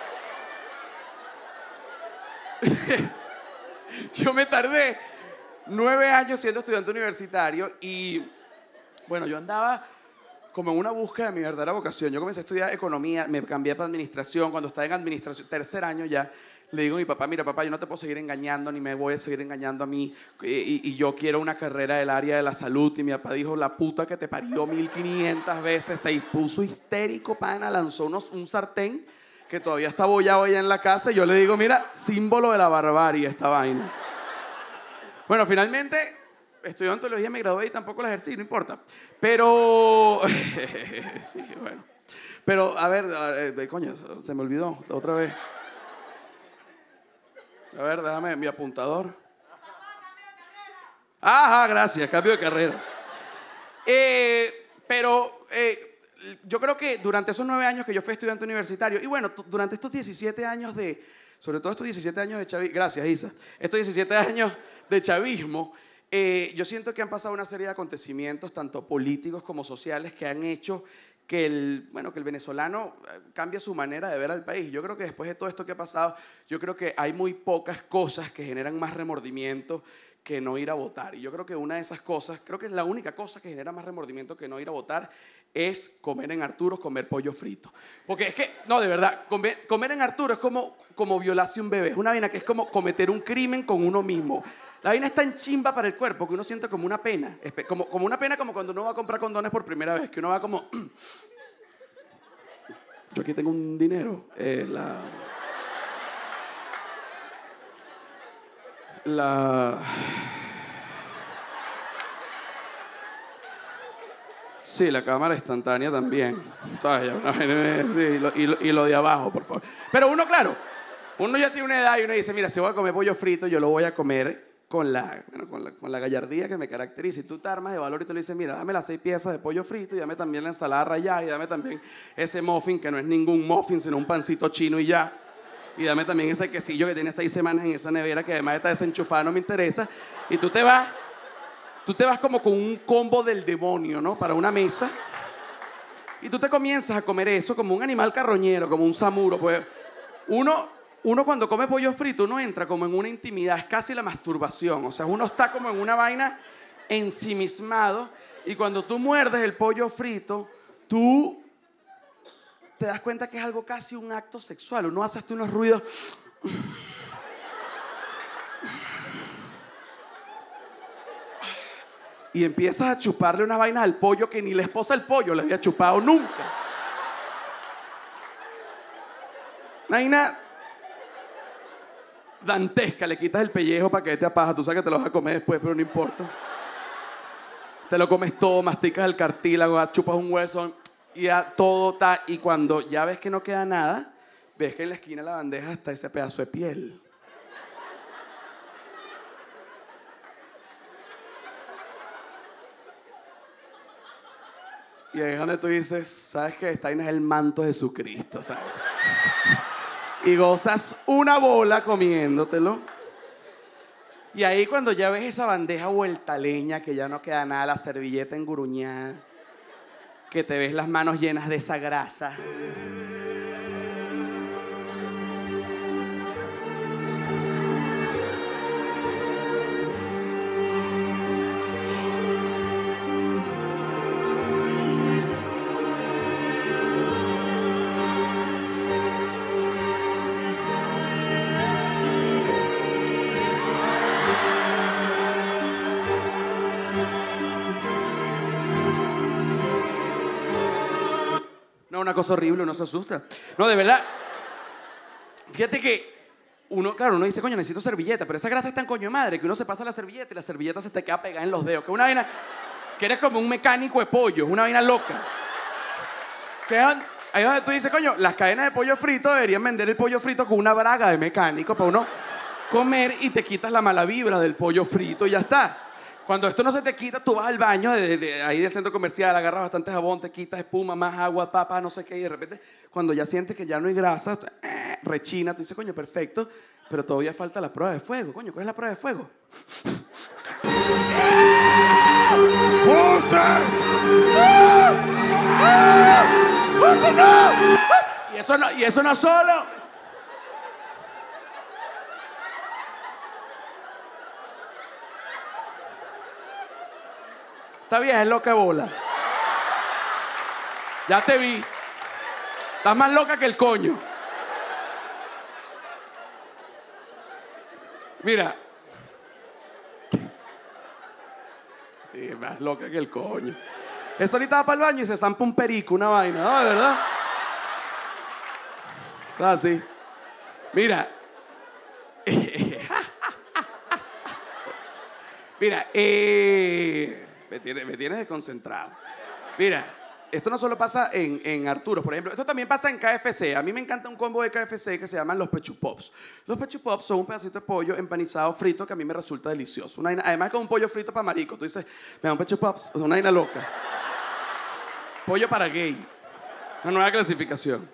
Yo me tardé 9 años siendo estudiante universitario y, bueno, yo andaba como en una búsqueda de mi verdadera vocación. Yo comencé a estudiar economía, me cambié para administración. Cuando estaba en administración, 3er año ya, le digo a mi papá, mira papá, yo no te puedo seguir engañando, ni me voy a seguir engañando a mí, y yo quiero una carrera del área de la salud. Y mi papá dijo, la puta que te parió 1500 veces, se puso histérico, pana, lanzó un sartén que todavía está bollado allá en la casa, y yo le digo, mira, símbolo de la barbarie esta vaina. Bueno, finalmente estudié ontología, me gradué y tampoco la ejercí, no importa. Pero, sí, bueno. Pero, a ver, coño, se me olvidó otra vez. A ver, déjame mi apuntador. Ajá, gracias, cambio de carrera. Pero yo creo que durante esos 9 años que yo fui estudiante universitario, y bueno, durante estos 17 años sobre todo estos 17 años de chavismo, gracias Isa, estos 17 años de chavismo, yo siento que han pasado una serie de acontecimientos, tanto políticos como sociales, que han hecho que el venezolano cambie su manera de ver al país. Yo creo que después de todo esto que ha pasado, yo creo que hay muy pocas cosas que generan más remordimiento que no ir a votar. Y yo creo que una de esas cosas, creo que es la única cosa que genera más remordimiento que no ir a votar, es comer en Arturo, comer pollo frito. Porque es que, no, de verdad, comer en Arturo es como violarse un bebé. Es una vaina que es como cometer un crimen con uno mismo. La vaina es tan chimba para el cuerpo que uno siente como una pena. Como una pena como cuando uno va a comprar condones por primera vez. Que uno va como... Yo aquí tengo un dinero. Sí, la cámara instantánea también. ¿Sabes? Y lo de abajo, por favor. Pero uno, claro, uno ya tiene una edad y uno dice, mira, si voy a comer pollo frito, yo lo voy a comer con la gallardía que me caracteriza. Y tú te armas de valor y tú le dices, mira, dame las 6 piezas de pollo frito y dame también la ensalada rallada y dame también ese muffin que no es ningún muffin, sino un pancito chino y ya. Y dame también ese quesillo que tiene 6 semanas en esa nevera que además está desenchufada, no me interesa. Y tú te vas como con un combo del demonio, ¿no? Para una mesa. Y tú te comienzas a comer eso como un animal carroñero, como un samuro. Pues uno cuando come pollo frito, uno entra como en una intimidad, es casi la masturbación. O sea, uno está como en una vaina ensimismado. Y cuando tú muerdes el pollo frito, tú te das cuenta que es algo casi un acto sexual. Uno hace hasta unos ruidos. Y empiezas a chuparle unas vainas al pollo que ni la esposa del pollo le había chupado nunca. Una vaina dantesca. Le quitas el pellejo para que te apaja. Tú sabes que te lo vas a comer después, pero no importa. Te lo comes todo, masticas el cartílago, chupas un hueso y ya todo está. Y cuando ya ves que no queda nada, ves que en la esquina de la bandeja está ese pedazo de piel. Y ahí es donde tú dices, ¿sabes qué? Esta vaina es el manto de Jesucristo, ¿sabes? Y gozas una bola comiéndotelo. Y ahí cuando ya ves esa bandeja vuelta leña, que ya no queda nada, la servilleta enguruñada, que te ves las manos llenas de esa grasa. No, una cosa horrible, uno se asusta. No, de verdad. Fíjate que uno, claro, uno dice, coño, necesito servilleta, pero esa grasa es tan coño de madre que uno se pasa la servilleta y la servilleta se te queda pegada en los dedos. Que es una vaina, que eres como un mecánico de pollo, es una vaina loca. Que ahí es donde tú dices, coño, las cadenas de pollo frito deberían vender el pollo frito con una braga de mecánico para uno comer y te quitas la mala vibra del pollo frito y ya está. Cuando esto no se te quita, tú vas al baño ahí del centro comercial, agarras bastante jabón, te quitas espuma, más agua, papa, no sé qué, y de repente, cuando ya sientes que ya no hay grasa, rechina, tú dices, coño, perfecto, pero todavía falta la prueba de fuego. Coño, ¿cuál es la prueba de fuego? Y eso no solo. Esta vieja es loca de bola. Ya te vi. Estás más loca que el coño. Mira. Sí, más loca que el coño. Eso ahorita va para el baño y se zampa un perico, una vaina, ¿no? ¿De verdad? Está así. Mira. Mira, me tienes desconcentrado. Mira, esto no solo pasa en Arturos, por ejemplo. Esto también pasa en KFC. A mí me encanta un combo de KFC que se llaman los Pechu Pops. Los Pechu Pops son un pedacito de pollo empanizado frito que a mí me resulta delicioso. Además es como un pollo frito para marico. Tú dices, me da un Pechu Pops, es una vaina loca. Pollo para gay. Una nueva clasificación.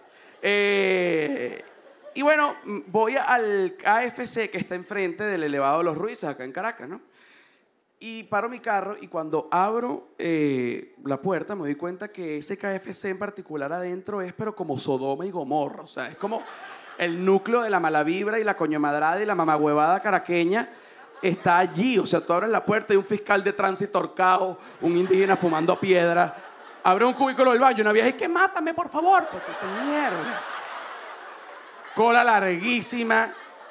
Y bueno, voy al KFC que está enfrente del elevado de los Ruices, acá en Caracas, ¿no? Y paro mi carro y cuando abro la puerta me doy cuenta que ese KFC en particular adentro es pero como Sodoma y Gomorra. O sea, es como el núcleo de la mala vibra y la coñomadrada y la mamagüevada caraqueña está allí. O sea, tú abres la puerta y un fiscal de tránsito ahorcado, un indígena fumando piedra. Abre un cubículo del baño, una vieja y que mátame, por favor. O sea, tú dices, mierda. Cola larguísima.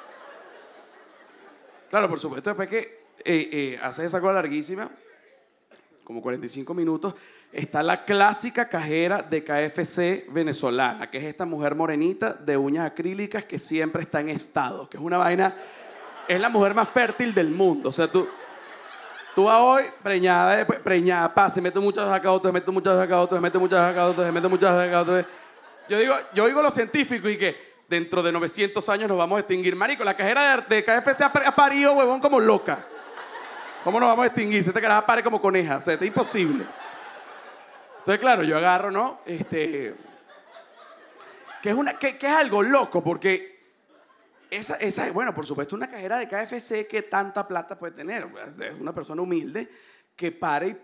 Claro, por supuesto, después que haces esa cola larguísima, como 45 minutos, está la clásica cajera de KFC venezolana, que es esta mujer morenita de uñas acrílicas que siempre está en estado, que es una vaina, es la mujer más fértil del mundo. O sea, tú vas hoy preñada, se mete muchas acá, otros, se mete muchas acá, otros, se mete muchas acá, otros, se mete muchas acá, otros. Yo digo lo científico y que dentro de 900 años nos vamos a extinguir. Marico, la cajera de KFC ha parido, huevón, como loca. ¿Cómo nos vamos a extinguir? Se te caraja pare como coneja. O sea, es imposible. Entonces, claro, yo agarro, ¿no? Que es algo loco, porque esa es, bueno, por supuesto, una cajera de KFC que tanta plata puede tener. Es una persona humilde que pare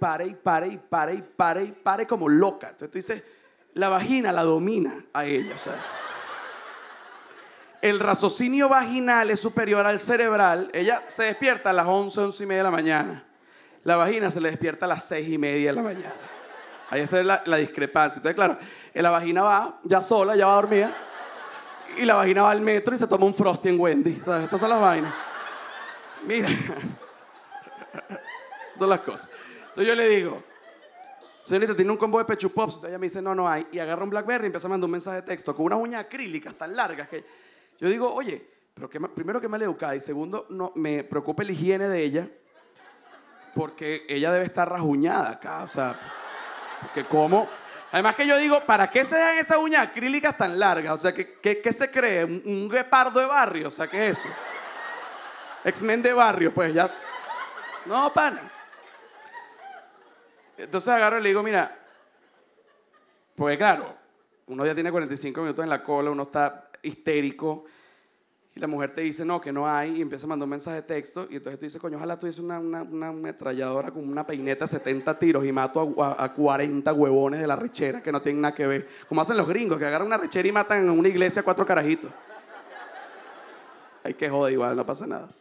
como loca. Entonces tú dices, la vagina la domina a ella, o sea. El raciocinio vaginal es superior al cerebral. Ella se despierta a las 11:30 de la mañana. La vagina se le despierta a las 6:30 de la mañana. Ahí está la discrepancia. Entonces, claro, la vagina va ya sola, ya va dormida. Y la vagina va al metro y se toma un Frosty en Wendy. O sea, esas son las vainas. Mira. Son las cosas. Entonces yo le digo, señorita, ¿tiene un combo de Pechu Pops? Entonces ella me dice, no, no hay. Y agarra un BlackBerry y empieza a mandar un mensaje de texto con unas uñas acrílicas tan largas que yo digo, oye, pero primero que mal educada y segundo, no, me preocupa la higiene de ella porque ella debe estar rajuñada acá, o sea, porque cómo... Además que yo digo, ¿para qué se dan esas uñas acrílicas tan largas? O sea, ¿qué se cree? ¿Un guepardo de barrio? O sea, ¿qué es eso? X-Men de barrio, pues ya... No, pana. Entonces agarro y le digo, mira, pues claro, uno ya tiene 45 minutos en la cola, uno está histérico, y la mujer te dice, no, que no hay, y empieza a mandar un mensaje de texto, y entonces tú dices, coño, ojalá tuviese una ametralladora con una peineta de 70 tiros y mato a 40 huevones de la rechera que no tienen nada que ver. Como hacen los gringos, que agarran una rechera y matan en una iglesia a 4 carajitos. Hay que joder igual, no pasa nada.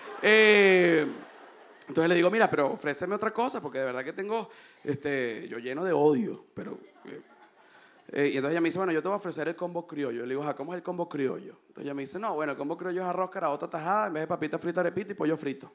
Entonces le digo, mira, pero ofréceme otra cosa, porque de verdad que tengo, yo lleno de odio, pero... y entonces ella me dice, bueno, yo te voy a ofrecer el combo criollo. Yo le digo, ¿cómo es el combo criollo? Entonces ella me dice, no, bueno, el combo criollo es arroz, caraota tajada, en vez de papita frita, arepita y pollo frito.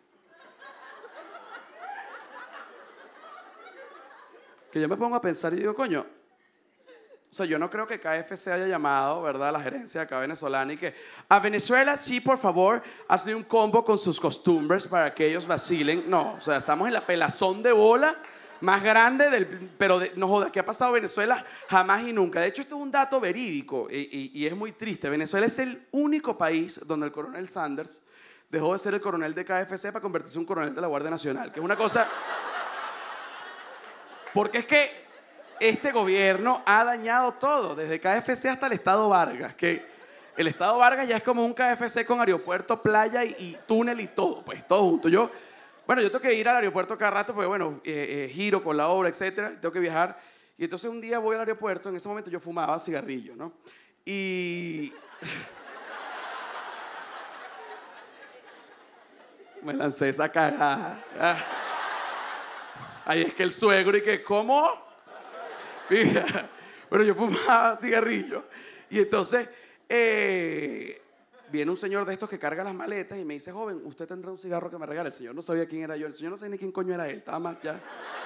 Que yo me pongo a pensar y digo, coño, o sea, yo no creo que KFC haya llamado, ¿verdad?, a la gerencia de acá venezolana y que a Venezuela, sí, por favor, hazle un combo con sus costumbres para que ellos vacilen. No, o sea, estamos en la pelazón de bola más grande pero no jodas, ¿qué ha pasado en Venezuela? Jamás y nunca. De hecho, esto es un dato verídico y es muy triste. Venezuela es el único país donde el coronel Sanders dejó de ser el coronel de KFC para convertirse en un coronel de la Guardia Nacional, que es una cosa... Porque es que este gobierno ha dañado todo, desde KFC hasta el Estado Vargas, que el Estado Vargas ya es como un KFC con aeropuerto, playa y túnel y todo, pues todo junto. Yo tengo que ir al aeropuerto cada rato, porque bueno, giro con la obra, etcétera, tengo que viajar. Y entonces un día voy al aeropuerto, en ese momento yo fumaba cigarrillo, ¿no? Y... me lancé esa cagada. Ahí es que el suegro y que, ¿cómo? Mira, bueno, yo fumaba cigarrillo. Y entonces viene un señor de estos que carga las maletas y me dice, joven, usted tendrá un cigarro que me regale. El señor no sabía quién era yo. El señor no sabía ni quién coño era él. Estaba más ya.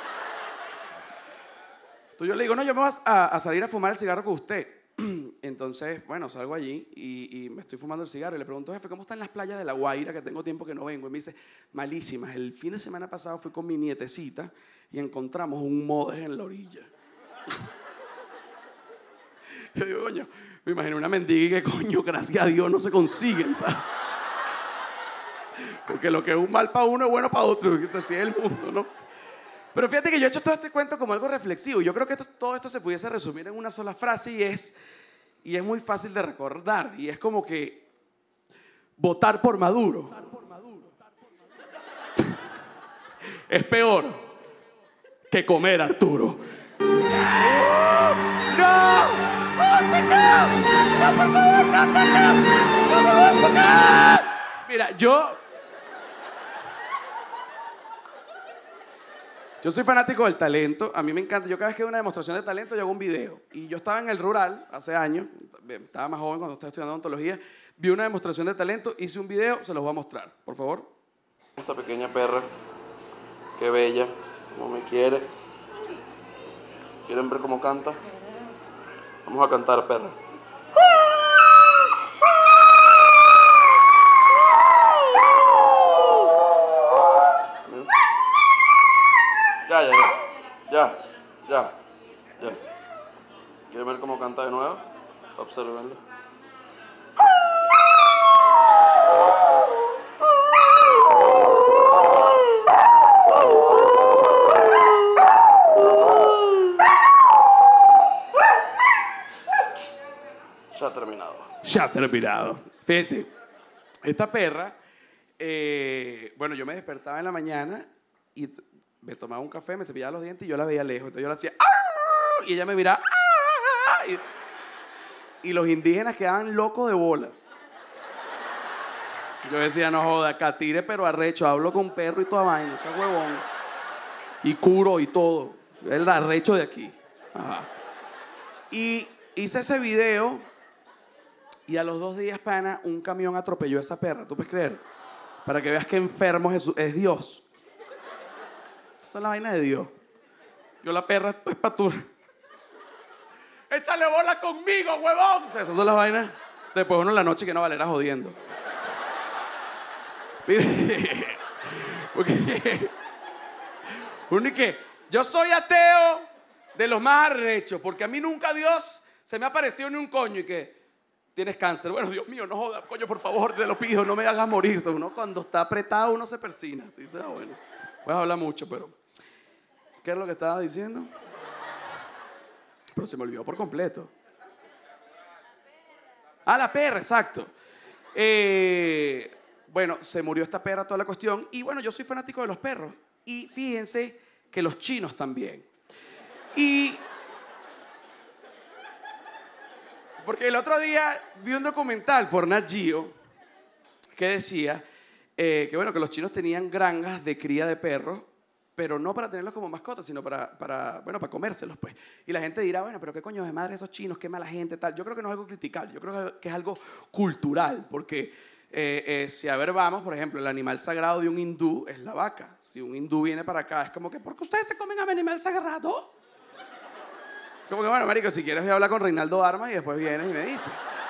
Entonces yo le digo, no, yo me voy a salir a fumar el cigarro con usted. Entonces, bueno, salgo allí y me estoy fumando el cigarro. Y le pregunto, jefe, ¿cómo están las playas de La Guaira? Que tengo tiempo que no vengo. Y me dice, malísimas. El fin de semana pasado fui con mi nietecita y encontramos un modes en la orilla. Yo digo, coño, me imagino una mendiga y que, coño, gracias a Dios no se consiguen, ¿sabes? Porque lo que es un mal para uno es bueno para otro. Entonces, así es el mundo, ¿no? Pero fíjate que yo he hecho todo este cuento como algo reflexivo. Yo creo que todo esto se pudiese resumir en una sola frase y es muy fácil de recordar. Y es como que votar por Maduro es peor que comer Arturo. ¡No! Mira, yo soy fanático del talento, a mí me encanta. Yo cada vez que hay una demostración de talento, yo hago un video. Y yo estaba en el rural hace años, estaba más joven cuando estaba estudiando odontología, vi una demostración de talento, hice un video, se los voy a mostrar, por favor. Esta pequeña perra, qué bella, cómo me quiere. ¿Quieren ver cómo canta? Vamos a cantar, perra. Ya. ¿Quieren ver cómo canta de nuevo? Observenlo. Ya ha terminado. Fíjense, esta perra, bueno, yo me despertaba en la mañana y me tomaba un café, me cepillaba los dientes y yo la veía lejos. Entonces yo la hacía ¡ah! Y ella me miraba ¡ah! Y los indígenas quedaban locos de bola. Yo decía, no joda, catire pero arrecho, hablo con perro y toda vaina, ese huevón. Y curo y todo. El arrecho de aquí. Ajá. Y hice ese video y a los 2 días, pana, un camión atropelló a esa perra. ¿Tú puedes creer? Para que veas que enfermo es Dios. Esa es la vaina de Dios. Yo la perra es patura. Échale bola conmigo, huevón. O sea, esas son las vainas. Después uno en la noche que no valera jodiendo. Mire, porque uno y que yo soy ateo de los más arrechos, porque a mí nunca Dios se me ha aparecido ni un coño y que tienes cáncer. Bueno, Dios mío, no jodas, coño, por favor, te lo pido, no me hagas morir. O sea, uno cuando está apretado, uno se persina. Dice, bueno, puedes hablar mucho, pero ¿qué es lo que estaba diciendo? Pero se me olvidó por completo. Ah, la perra, exacto. Bueno, se murió esta perra, toda la cuestión. Y bueno, yo soy fanático de los perros. Y fíjense que los chinos también. Y porque el otro día vi un documental por Nat Geo que decía que bueno, que los chinos tenían granjas de cría de perros, pero no para tenerlos como mascotas, sino para comérselos, pues. Y la gente dirá, bueno, pero qué coño de madre esos chinos, qué mala gente, tal. Yo creo que no es algo criticable, yo creo que es algo cultural, porque si a ver vamos, por ejemplo, el animal sagrado de un hindú es la vaca. Si un hindú viene para acá, es como que, ¿por qué ustedes se comen a mi animal sagrado? Como que, bueno, marico, si quieres voy a hablar con Reinaldo Armas y después vienes y me dices.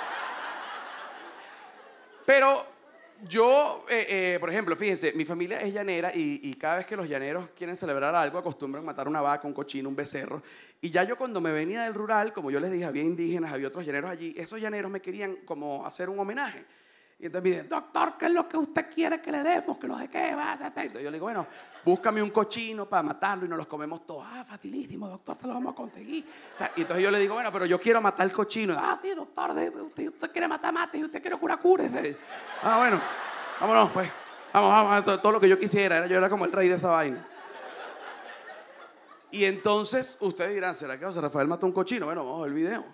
Pero yo, por ejemplo, fíjense, mi familia es llanera y cada vez que los llaneros quieren celebrar algo acostumbran matar una vaca, un cochino, un becerro. Y ya yo cuando me venía del rural, como yo les dije, había indígenas, había otros llaneros allí, esos llaneros me querían como hacer un homenaje. Y entonces me dicen, doctor, ¿qué es lo que usted quiere que le demos? Que no sé qué, va. Entonces yo le digo, bueno, búscame un cochino para matarlo y nos los comemos todos. Ah, facilísimo, doctor, se lo vamos a conseguir. Y entonces yo le digo, bueno, pero yo quiero matar el cochino. Ah, sí, doctor, usted quiere matar, mate, y usted quiere curar, cúrese. Ah, bueno, vámonos, pues. Vamos, todo lo que yo quisiera. Yo era como el rey de esa vaina. Y entonces ustedes dirán, ¿será que José Rafael mató un cochino? Bueno, vamos a ver el video.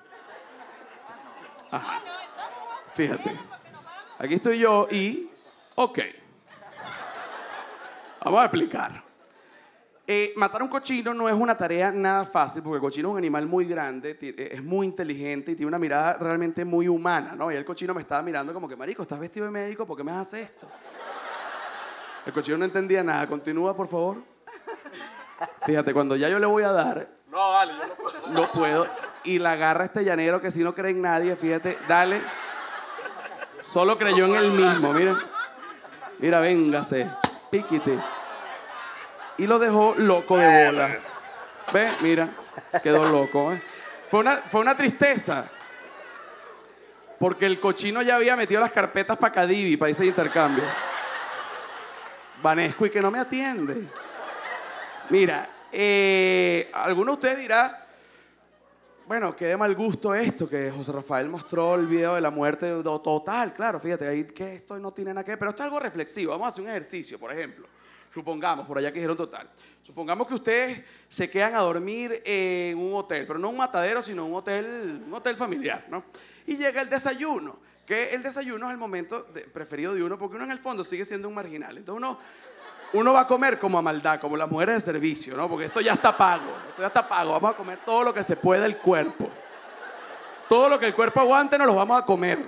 Ajá. Fíjate. Aquí estoy yo y, ok, vamos a explicar. Matar un cochino no es una tarea nada fácil porque el cochino es un animal muy grande, es muy inteligente y tiene una mirada realmente muy humana, ¿no? Y el cochino me estaba mirando como que, marico, ¿estás vestido de médico? ¿Por qué me haces esto? El cochino no entendía nada. Continúa, por favor. Fíjate, cuando ya yo le voy a dar, No, vale, yo no puedo. no puedo, y la agarra este llanero que si no cree en nadie, fíjate, dale. Solo creyó en él mismo, mira. Mira, véngase, piquite. Y lo dejó loco de bola. ¿Ves? Mira, quedó loco. Fue una tristeza. Porque el cochino ya había metido las carpetas para Cadivi, para ese intercambio. Vanesco y que no me atiende. Mira, alguno de ustedes dirá, bueno, qué de mal gusto esto, que José Rafael mostró el video de la muerte total. Claro, fíjate, ahí que esto no tiene nada que ver, pero esto es algo reflexivo. Vamos a hacer un ejercicio, por ejemplo. Supongamos, por allá que dijeron total. Supongamos que ustedes se quedan a dormir en un hotel, pero no un matadero, sino un hotel familiar, ¿no? Y llega el desayuno, que el desayuno es el momento preferido de uno, porque uno en el fondo sigue siendo un marginal. Entonces uno va a comer como a maldad, como las mujeres de servicio, ¿no? Porque eso ya está pago, esto ya está pago. Vamos a comer todo lo que se pueda el cuerpo. Todo lo que el cuerpo aguante nos lo vamos a comer.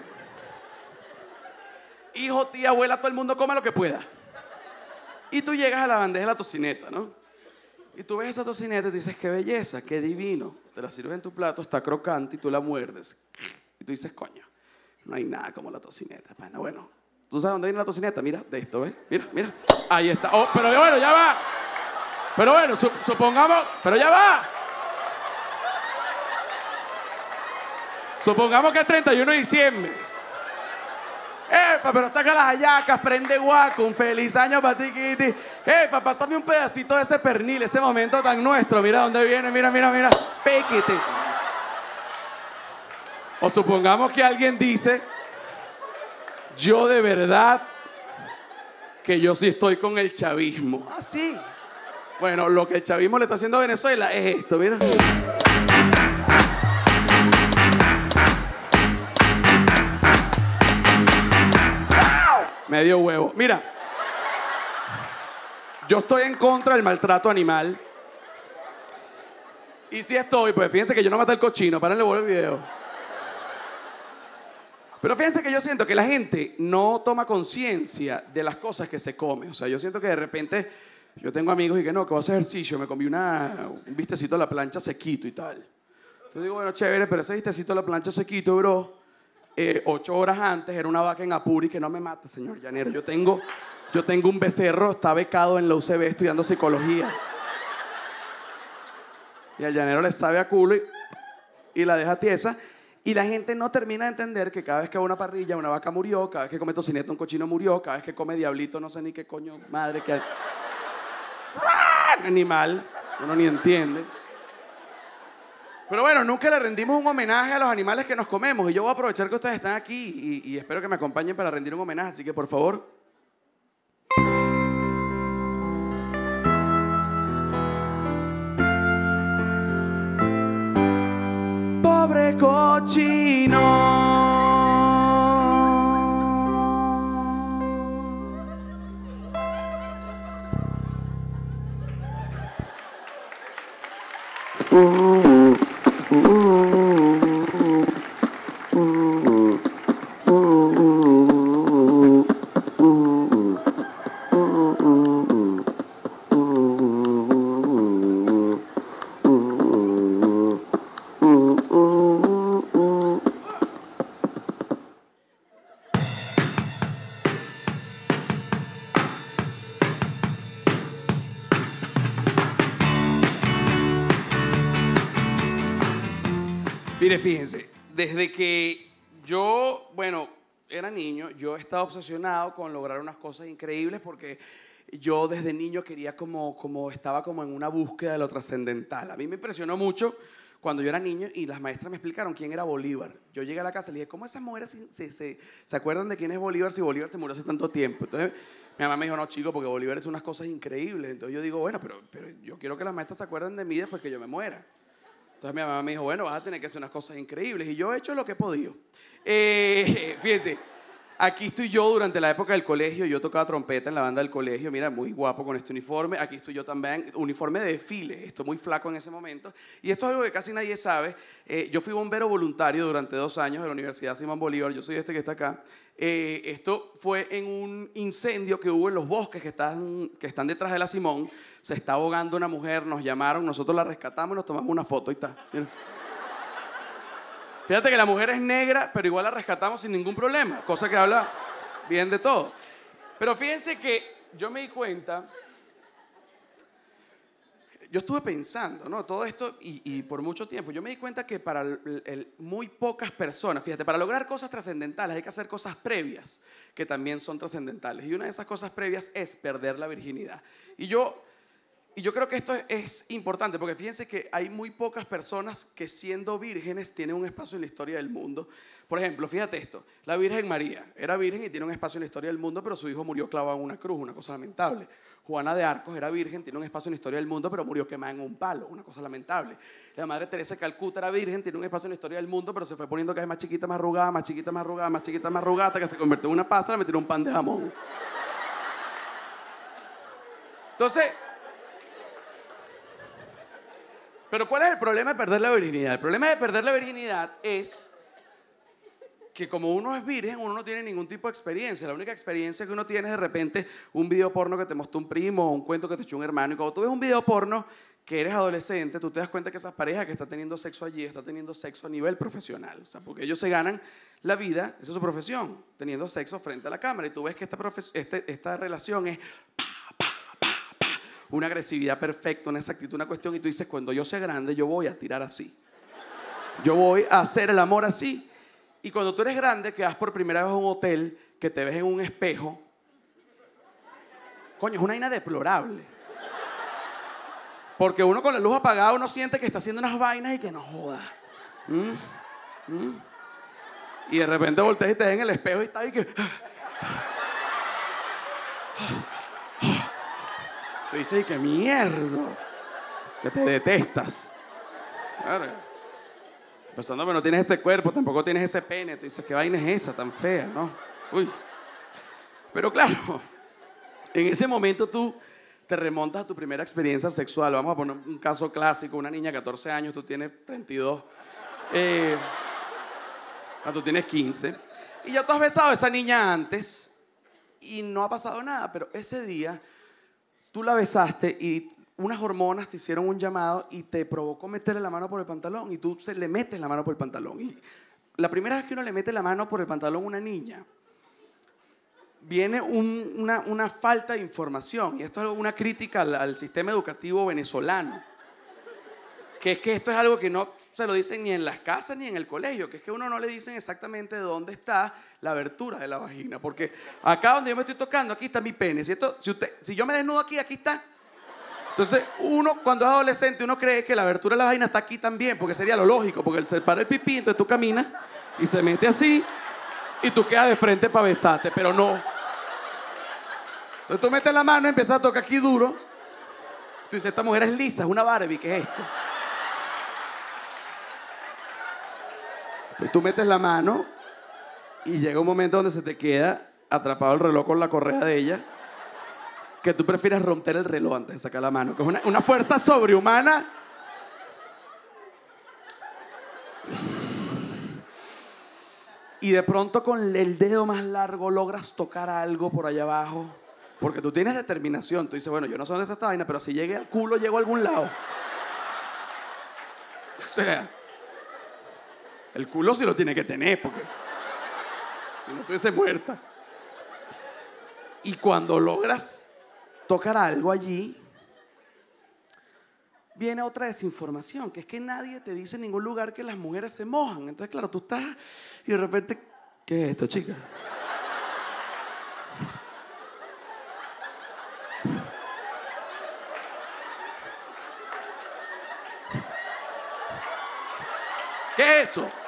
Hijo, tía, abuela, todo el mundo come lo que pueda. Y tú llegas a la bandeja de la tocineta, ¿no? Y tú ves esa tocineta y dices, qué belleza, qué divino. Te la sirves en tu plato, está crocante y tú la muerdes. Y tú dices, coño, no hay nada como la tocineta. Bueno, ¿tú sabes dónde viene la tocineta? Mira, de esto, ¿ves? Mira. Ahí está. Oh, pero bueno, ya va. Pero bueno, supongamos... Pero ya va. Supongamos que es 31 de diciembre. ¡Epa! Pero saca las hallacas, prende guaco, un feliz año para ti, Kitty. ¡Epa! Pásame un pedacito de ese pernil, ese momento tan nuestro. Mira dónde viene, mira. Péquete. O supongamos que alguien dice, yo de verdad que yo sí estoy con el chavismo. ¿Ah, sí? Bueno, lo que el chavismo le está haciendo a Venezuela es esto, mira. Medio huevo. Mira, yo estoy en contra del maltrato animal. Y si estoy, pues fíjense que yo no maté al cochino. Párenle el video. Pero fíjense que yo siento que la gente no toma conciencia de las cosas que se come. O sea, yo siento que de repente Yo tengo amigos y que no, que voy a hacer ejercicio, me comí un vistecito a la plancha sequito y tal. Entonces digo, bueno, chévere, pero ese vistecito a la plancha sequito, bro, 8 horas antes era una vaca en Apuri que no me mata, señor llanero. Yo tengo un becerro, está becado en la UCB estudiando psicología. Y al llanero le sabe a culo y la deja tiesa. Y la gente no termina de entender que cada vez que va a una parrilla, una vaca murió, cada vez que come tocineta, un cochino murió, cada vez que come diablito, no sé ni qué coño madre que... animal, uno ni entiende. Pero bueno, nunca le rendimos un homenaje a los animales que nos comemos. Y yo voy a aprovechar que ustedes están aquí y espero que me acompañen para rendir un homenaje. Así que, por favor... Pobre cochino. Mire, fíjense, desde que yo, bueno, era niño, yo he estado obsesionado con lograr unas cosas increíbles porque yo desde niño quería estaba como en una búsqueda de lo trascendental. A mí me impresionó mucho cuando yo era niño y las maestras me explicaron quién era Bolívar. Yo llegué a la casa y le dije, ¿cómo esas mujeres se acuerdan de quién es Bolívar si Bolívar se murió hace tanto tiempo? Entonces mi mamá me dijo, no, chico, porque Bolívar es unas cosas increíbles. Entonces yo digo, bueno, pero yo quiero que las maestras se acuerden de mí después que yo me muera. Entonces mi mamá me dijo, bueno, vas a tener que hacer unas cosas increíbles. Y yo he hecho lo que he podido. Fíjense, aquí estoy yo durante la época del colegio. Yo tocaba trompeta en la banda del colegio. Mira, muy guapo con este uniforme. Aquí estoy yo también, uniforme de desfile. Estoy muy flaco en ese momento. Y esto es algo que casi nadie sabe. Yo fui bombero voluntario durante 2 años de la Universidad Simón Bolívar. Yo soy este que está acá. Esto fue en un incendio que hubo en los bosques que están detrás de la Simón. Se está ahogando una mujer, nos llamaron, nosotros la rescatamos y nos tomamos una foto. Ahí está. Mira. Fíjate que la mujer es negra, pero igual la rescatamos sin ningún problema, cosa que habla bien de todo. Pero fíjense que yo me di cuenta, yo estuve pensando, ¿no? Todo esto y por mucho tiempo, yo me di cuenta que para muy pocas personas, fíjate, para lograr cosas trascendentales hay que hacer cosas previas que también son trascendentales. Y una de esas cosas previas es perder la virginidad. Y yo creo que esto es importante porque fíjense que hay muy pocas personas que siendo vírgenes tienen un espacio en la historia del mundo. Por ejemplo, fíjate esto, la Virgen María era virgen y tiene un espacio en la historia del mundo, pero su hijo murió clavado en una cruz, una cosa lamentable. Juana de Arcos era virgen, tiene un espacio en la historia del mundo, pero murió quemada en un palo, una cosa lamentable. La Madre Teresa de Calcuta era virgen, tiene un espacio en la historia del mundo, pero se fue poniendo cada vez más chiquita, más arrugada, más chiquita, más arrugada, más chiquita, más arrugada, hasta que se convirtió en una pasa, le metieron un pan de jamón. Entonces, pero ¿cuál es el problema de perder la virginidad? El problema de perder la virginidad es que como uno es virgen, uno no tiene ningún tipo de experiencia. La única experiencia que uno tiene es de repente un video porno que te mostró un primo o un cuento que te echó un hermano. Y cuando tú ves un video porno que eres adolescente, tú te das cuenta que esas parejas que están teniendo sexo allí están teniendo sexo a nivel profesional. O sea, porque ellos se ganan la vida, esa es su profesión, teniendo sexo frente a la cámara. Y tú ves que esta relación es una agresividad perfecta, una exactitud, una cuestión. Y tú dices, cuando yo sea grande, yo voy a tirar así. Yo voy a hacer el amor así. Y cuando tú eres grande, que vas por primera vez a un hotel, que te ves en un espejo, coño, es una vaina deplorable. Porque uno con la luz apagada, uno siente que está haciendo unas vainas y que no joda. Y de repente volteas y te ves en el espejo y está ahí que... Tú dices, qué mierda, que te detestas. Claro. Pensando que no tienes ese cuerpo, tampoco tienes ese pene. Tú dices, ¿qué vaina es esa tan fea, no? Uy. Pero claro, en ese momento tú te remontas a tu primera experiencia sexual. Vamos a poner un caso clásico, una niña de 14 años, tú tienes 32, tú tienes 15. Y ya tú has besado a esa niña antes y no ha pasado nada, pero ese día... tú la besaste y unas hormonas te hicieron un llamado y te provocó meterle la mano por el pantalón y tú le metes la mano por el pantalón. Y la primera vez que uno le mete la mano por el pantalón a una niña, viene una falta de información. Y esto es una crítica al sistema educativo venezolano. Que es que esto es algo que no se lo dicen ni en las casas ni en el colegio, que es que uno no le dicen exactamente de dónde está la abertura de la vagina. Porque acá donde yo me estoy tocando, aquí está mi pene. Si yo me desnudo aquí, aquí está. Entonces, uno cuando es adolescente, uno cree que la abertura de la vagina está aquí también, porque sería lo lógico, porque él se para el pipí, entonces tú caminas y se mete así y tú quedas de frente para besarte, pero no. Entonces tú metes la mano y empiezas a tocar aquí duro. Tú dices, esta mujer es lisa, es una Barbie, ¿qué es esto? Entonces tú metes la mano y llega un momento donde se te queda atrapado el reloj con la correa de ella, que tú prefieres romper el reloj antes de sacar la mano, que es una fuerza sobrehumana. Y de pronto con el dedo más largo logras tocar algo por allá abajo, porque tú tienes determinación. Tú dices, bueno, yo no sé dónde está esta vaina, pero si llegue al culo, llego a algún lado. O sea, el culo sí lo tiene que tener, porque si no estuviese muerta. Y cuando logras tocar algo allí, viene otra desinformación, que es que nadie te dice en ningún lugar que las mujeres se mojan. Entonces, claro, tú estás y de repente, ¿qué es esto, chica? ¿Qué es eso?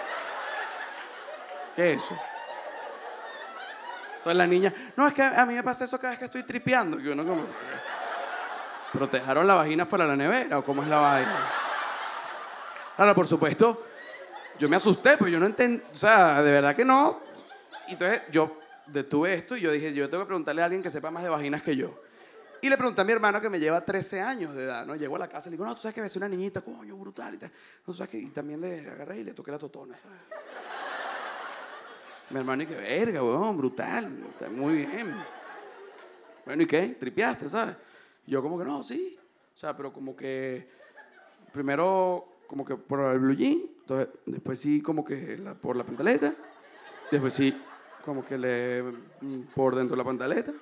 ¿Qué es eso? Entonces la niña, no, es que a mí me pasa eso cada vez que estoy tripeando. Que uno como, ¿pero te dejaron la vagina fuera de la nevera o cómo es la vaina? Claro, por supuesto, yo me asusté, pues yo no entendí, o sea, de verdad que no. Y entonces yo detuve esto y yo dije, yo tengo que preguntarle a alguien que sepa más de vaginas que yo. Y le pregunté a mi hermano que me lleva 13 años de edad, ¿no? Llego a la casa y le digo, no, tú sabes que besé una niñita, coño, brutal y tal. No, tú sabes que y también le agarré y le toqué la totona, ¿sabes? Mi hermano, y que verga, weón, brutal, está muy bien. Bueno, ¿y qué? ¿Tripeaste, sabes? Y yo como que no, sí. O sea, pero como que primero como que por el blue jean, entonces después sí como que por la pantaleta, después sí como que por dentro de la pantaleta.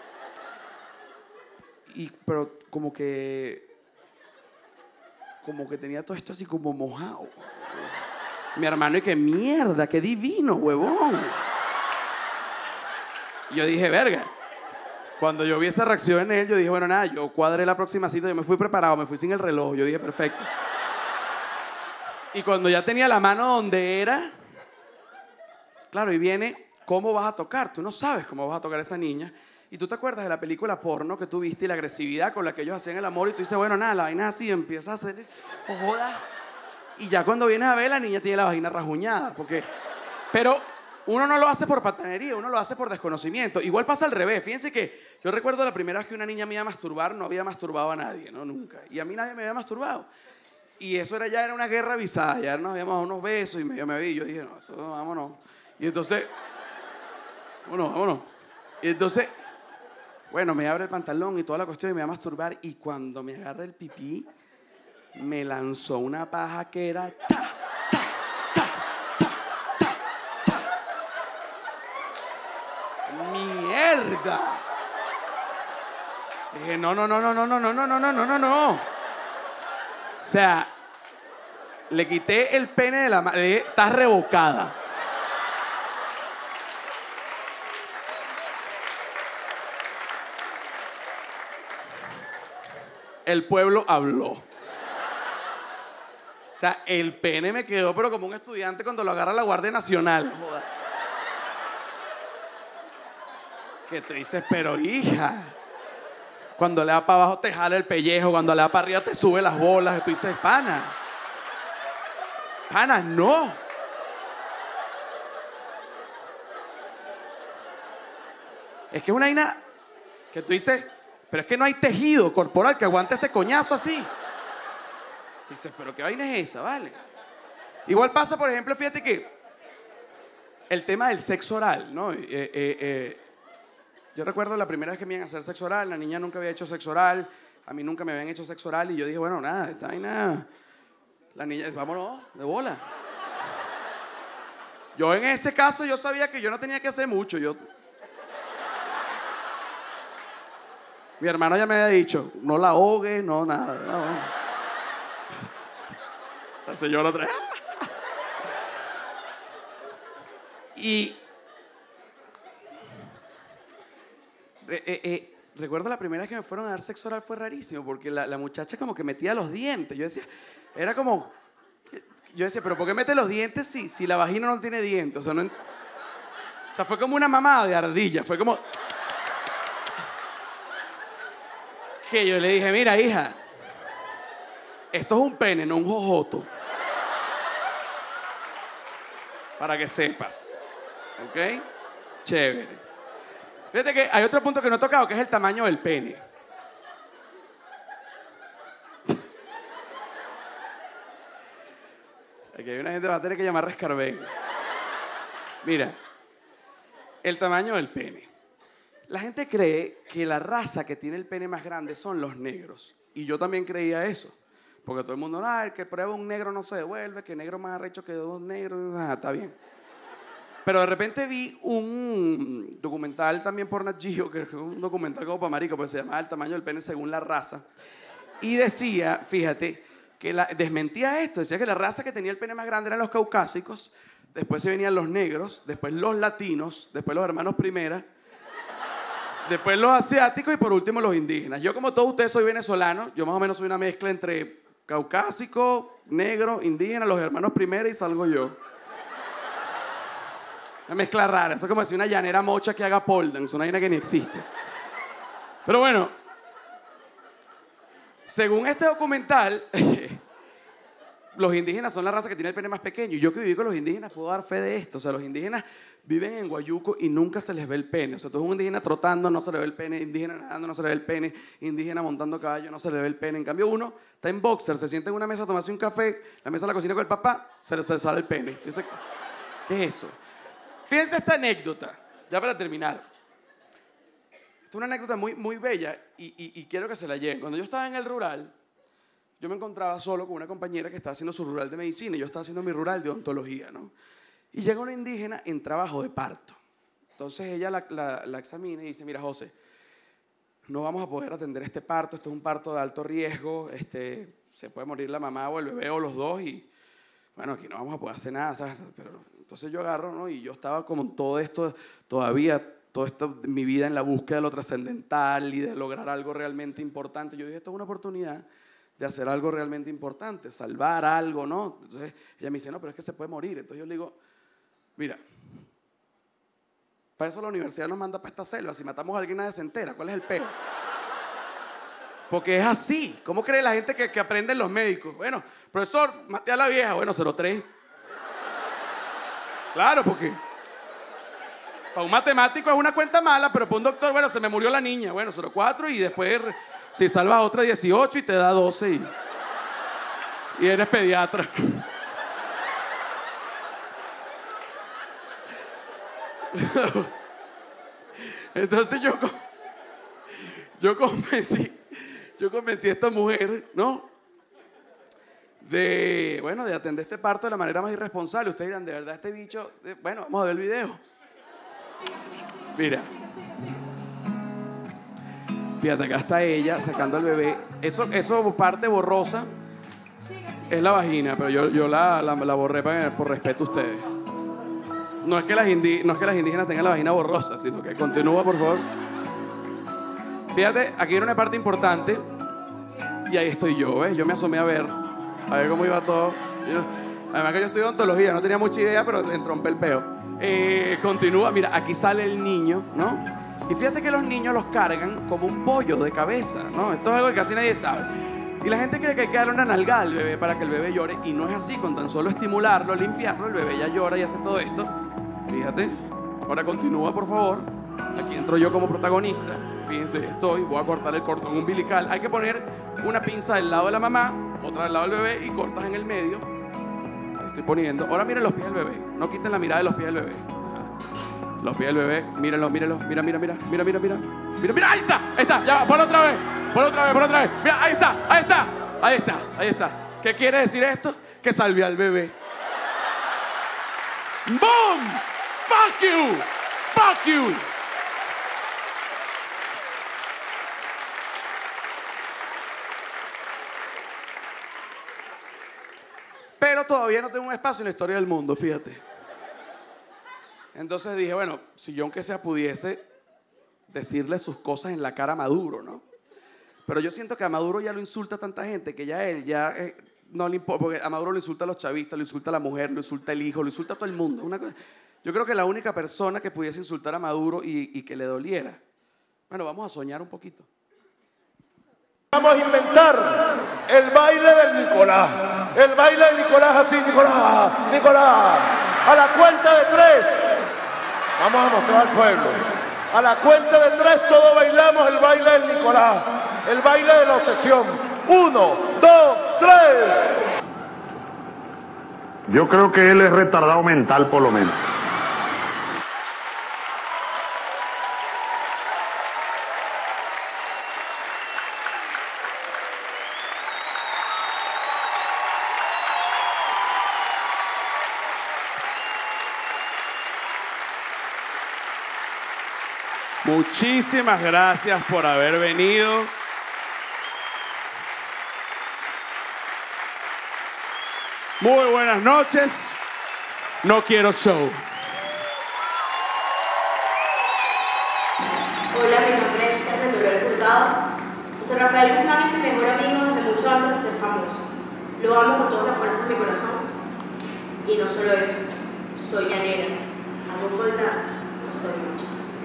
Pero como que tenía todo esto así como mojado. Mi hermano, y qué mierda, qué divino, huevón. Y yo dije, verga. Cuando yo vi esa reacción en él, yo dije, bueno, nada, yo cuadré la próxima cita, yo me fui preparado, me fui sin el reloj, yo dije, perfecto. Y cuando ya tenía la mano donde era, claro, y viene, ¿cómo vas a tocar? Tú no sabes cómo vas a tocar a esa niña. Y tú te acuerdas de la película porno que tú viste y la agresividad con la que ellos hacían el amor y tú dices, bueno, nada, la vaina es así, empiezas a hacer, joda. Y ya cuando vienes a ver, la niña tiene la vagina rajuñada. Pero uno no lo hace por patanería, uno lo hace por desconocimiento. Igual pasa al revés. Fíjense que yo recuerdo la primera vez que una niña me iba a masturbar, no había masturbado a nadie, ¿no? Nunca. Y a mí nadie me había masturbado. Y eso ya era una guerra avisada. Ya nos habíamos dado unos besos y me vi. Yo dije, no, esto, vámonos. Y entonces, vámonos. Y entonces, bueno, me abre el pantalón y toda la cuestión y me va a masturbar. Y cuando me agarra el pipí, me lanzó una paja que era ta, ta, ta, ta, ta, ta. ¡Mierda! Dije, no. O sea, le quité el pene de la mano. Le dije, estás revocada. El pueblo habló. O sea, el pene me quedó, pero como un estudiante cuando lo agarra la Guardia Nacional. Joder. Que te dices, pero hija. Cuando le da para abajo te jala el pellejo, cuando le da para arriba te sube las bolas. Y tú dices, pana, no. Es que es una vaina que tú dices, pero es que no hay tejido corporal que aguante ese coñazo así. Dices, pero ¿qué vaina es esa, vale? Igual pasa, por ejemplo, fíjate que el tema del sexo oral, ¿no? Yo recuerdo la primera vez que me iban a hacer sexo oral, la niña nunca había hecho sexo oral, a mí nunca me habían hecho sexo oral y yo dije, bueno, nada, está ahí nada. La niña, vámonos, de bola. Yo en ese caso yo sabía que yo no tenía que hacer mucho. Mi hermano ya me había dicho, no la ahogues, no nada. No. La señora otra vez. Y recuerdo la primera vez que me fueron a dar sexo oral fue rarísimo porque la muchacha como que metía los dientes. Yo decía, pero ¿por qué mete los dientes si la vagina no tiene dientes? O sea, fue como una mamada de ardilla. Fue como que yo le dije, mira, hija, esto es un pene, no un jojoto. Para que sepas. ¿Ok? Chévere. Fíjate que hay otro punto que no he tocado, que es el tamaño del pene. Aquí hay una gente que va a tener que llamar a Rescarbé. Mira, el tamaño del pene. La gente cree que la raza que tiene el pene más grande son los negros. Y yo también creía eso. Porque todo el mundo, el que prueba un negro no se devuelve, que negro más arrecho que dos negros, está bien. Pero de repente vi un documental también por Nat Geo, que es un documental como para marico, pues se llamaba El tamaño del pene según la raza. Y decía, fíjate, que desmentía esto, decía que la raza que tenía el pene más grande eran los caucásicos, después se venían los negros, después los latinos, después los hermanos primera, después los asiáticos y por último los indígenas. Yo como todos ustedes soy venezolano, yo más o menos soy una mezcla entre caucásico, negro, indígena, los hermanos primera y salgo yo. Una mezcla rara, eso es como decir una llanera mocha que haga pole dance, una vaina que ni existe. Pero bueno, según este documental, los indígenas son la raza que tiene el pene más pequeño. Y yo que viví con los indígenas puedo dar fe de esto. O sea, los indígenas viven en Guayuco y nunca se les ve el pene. O sea, tú un indígena trotando, no se le ve el pene. Indígena nadando, no se le ve el pene. Indígena montando caballo, no se le ve el pene. En cambio, uno está en boxer, se sienta en una mesa a tomarse un café, la mesa de la cocina con el papá, se le sale el pene. Dice, ¿qué es eso? Fíjense esta anécdota, ya para terminar. Esta es una anécdota muy, muy bella y quiero que se la lleven. Cuando yo estaba en el rural, yo me encontraba solo con una compañera que estaba haciendo su rural de medicina y yo estaba haciendo mi rural de odontología, ¿no? Y llega una indígena en trabajo de parto. Entonces ella la examina y dice, mira, José, no vamos a poder atender este parto, este es un parto de alto riesgo, se puede morir la mamá o el bebé o los dos y, bueno, aquí no vamos a poder hacer nada, ¿sabes? Pero entonces yo agarro, ¿no? Y yo estaba como en todo esto, mi vida en la búsqueda de lo trascendental y de lograr algo realmente importante. Yo dije, esto es una oportunidad de hacer algo realmente importante, salvar algo, ¿no? Entonces ella me dice, no, pero es que se puede morir. Entonces yo le digo, mira, para eso la universidad nos manda para esta selva. Si matamos a alguien nadie se entera. ¿Cuál es el peo? Porque es así. ¿Cómo cree la gente que aprenden los médicos? Bueno, profesor, maté a la vieja. Bueno, 03. Claro, porque para un matemático es una cuenta mala, pero para un doctor, bueno, se me murió la niña. Bueno, 04 y después si salva a otra 18 y te da 12 y eres pediatra. Entonces yo convencí a esta mujer, ¿no? De atender este parto de la manera más irresponsable. Ustedes dirán, de verdad este bicho, bueno, vamos a ver el video. Mira. Fíjate, acá está ella sacando al bebé. Eso parte borrosa es la vagina, pero yo la borré por respeto a ustedes. No es que las indígenas tengan la vagina borrosa, sino que continúa, por favor. Fíjate, aquí era una parte importante y ahí estoy yo, ¿ves? Yo me asomé a ver cómo iba todo. Además que yo estudié odontología, no tenía mucha idea, pero entrompé el peo. Continúa, mira, aquí sale el niño, ¿no? Y fíjate que los niños los cargan como un pollo de cabeza, ¿no? Esto es algo que casi nadie sabe. Y la gente cree que hay que darle una nalgada al bebé para que el bebé llore. Y no es así, con tan solo estimularlo, limpiarlo, el bebé ya llora y hace todo esto. Fíjate. Ahora continúa, por favor. Aquí entro yo como protagonista. Fíjense, voy a cortar el cordón umbilical. Hay que poner una pinza del lado de la mamá, otra del lado del bebé y cortas en el medio. Ahí estoy poniendo. Ahora miren los pies del bebé. No quiten la mirada de los pies del bebé. Ajá. Los pies del bebé, mírenlo, mírenlo, mira, mira, mira, mira, mira, mira. Mira, mira, ahí está, ya, por otra vez, por otra vez, por otra vez. Mira, ahí está, ahí está, ahí está, ahí está. ¿Qué quiere decir esto? Que salvé al bebé. ¡Boom! ¡Fuck you! ¡Fuck you! Pero todavía no tengo un espacio en la historia del mundo, fíjate. Entonces dije, bueno, si yo aunque sea pudiese decirle sus cosas en la cara a Maduro, ¿no? Pero yo siento que a Maduro ya lo insulta tanta gente que ya él no le importa, porque a Maduro lo insulta a los chavistas, lo insulta a la mujer, lo insulta el hijo, lo insulta a todo el mundo. Yo creo que la única persona que pudiese insultar a Maduro y que le doliera. Bueno, vamos a soñar un poquito. Vamos a inventar el baile del Nicolás. El baile de Nicolás así, Nicolás, Nicolás. A la cuenta de 3. Vamos a mostrar al pueblo. A la cuenta de 3 todos bailamos el baile del Nicolás. El baile de la obsesión. 1, 2, 3. Yo creo que él es retardado mental por lo menos. Muchísimas gracias por haber venido. Muy buenas noches. No quiero show. Hola, mi nombre es Carmen Dolores Hurtado. José Rafael Guzmán es mi mejor amigo desde mucho antes de ser famoso. Lo amo con todas las fuerzas de mi corazón. Y no solo eso, soy llanera. Amo con tanto, no soy mucho.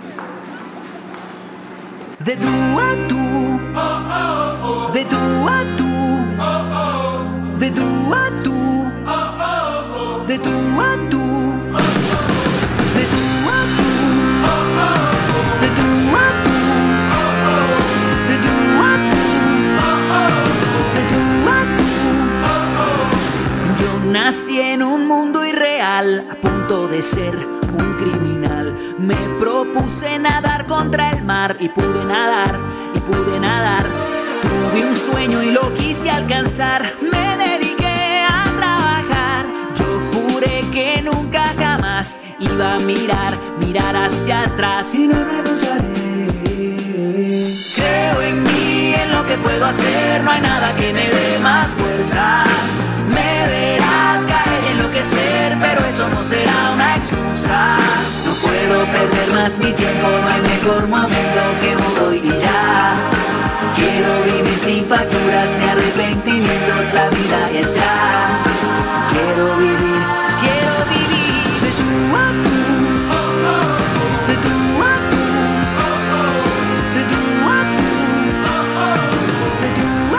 De tú a tú, de tú a tú, de tú a tú, de tú a tú, de tú a tú, de tú a tú, de tú a tú, de tú a tú. Yo nací en un mundo irreal, a punto de ser un criminal. Me propuse nadar contra el mar y pude nadar, y pude nadar. Tuve un sueño y lo quise alcanzar. Me dediqué a trabajar. Yo juré que nunca jamás iba a mirar hacia atrás. Y no renunciaré. Creo en mí, en lo que puedo hacer. No hay nada que me dé más fuerza. Me verás caer y enloquecer, pero eso no será una excusa. No puedo perder más mi tiempo, no hay mejor momento que hoy y ya. Quiero vivir sin facturas ni arrepentimientos, la vida es ya. Quiero vivir de tú a tú, de tú a tú, de tú a tú, de tú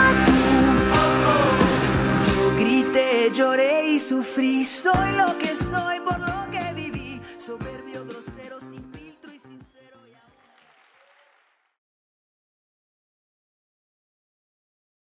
a tú. Yo grité, lloré y sufrí, soy lo que soy por lo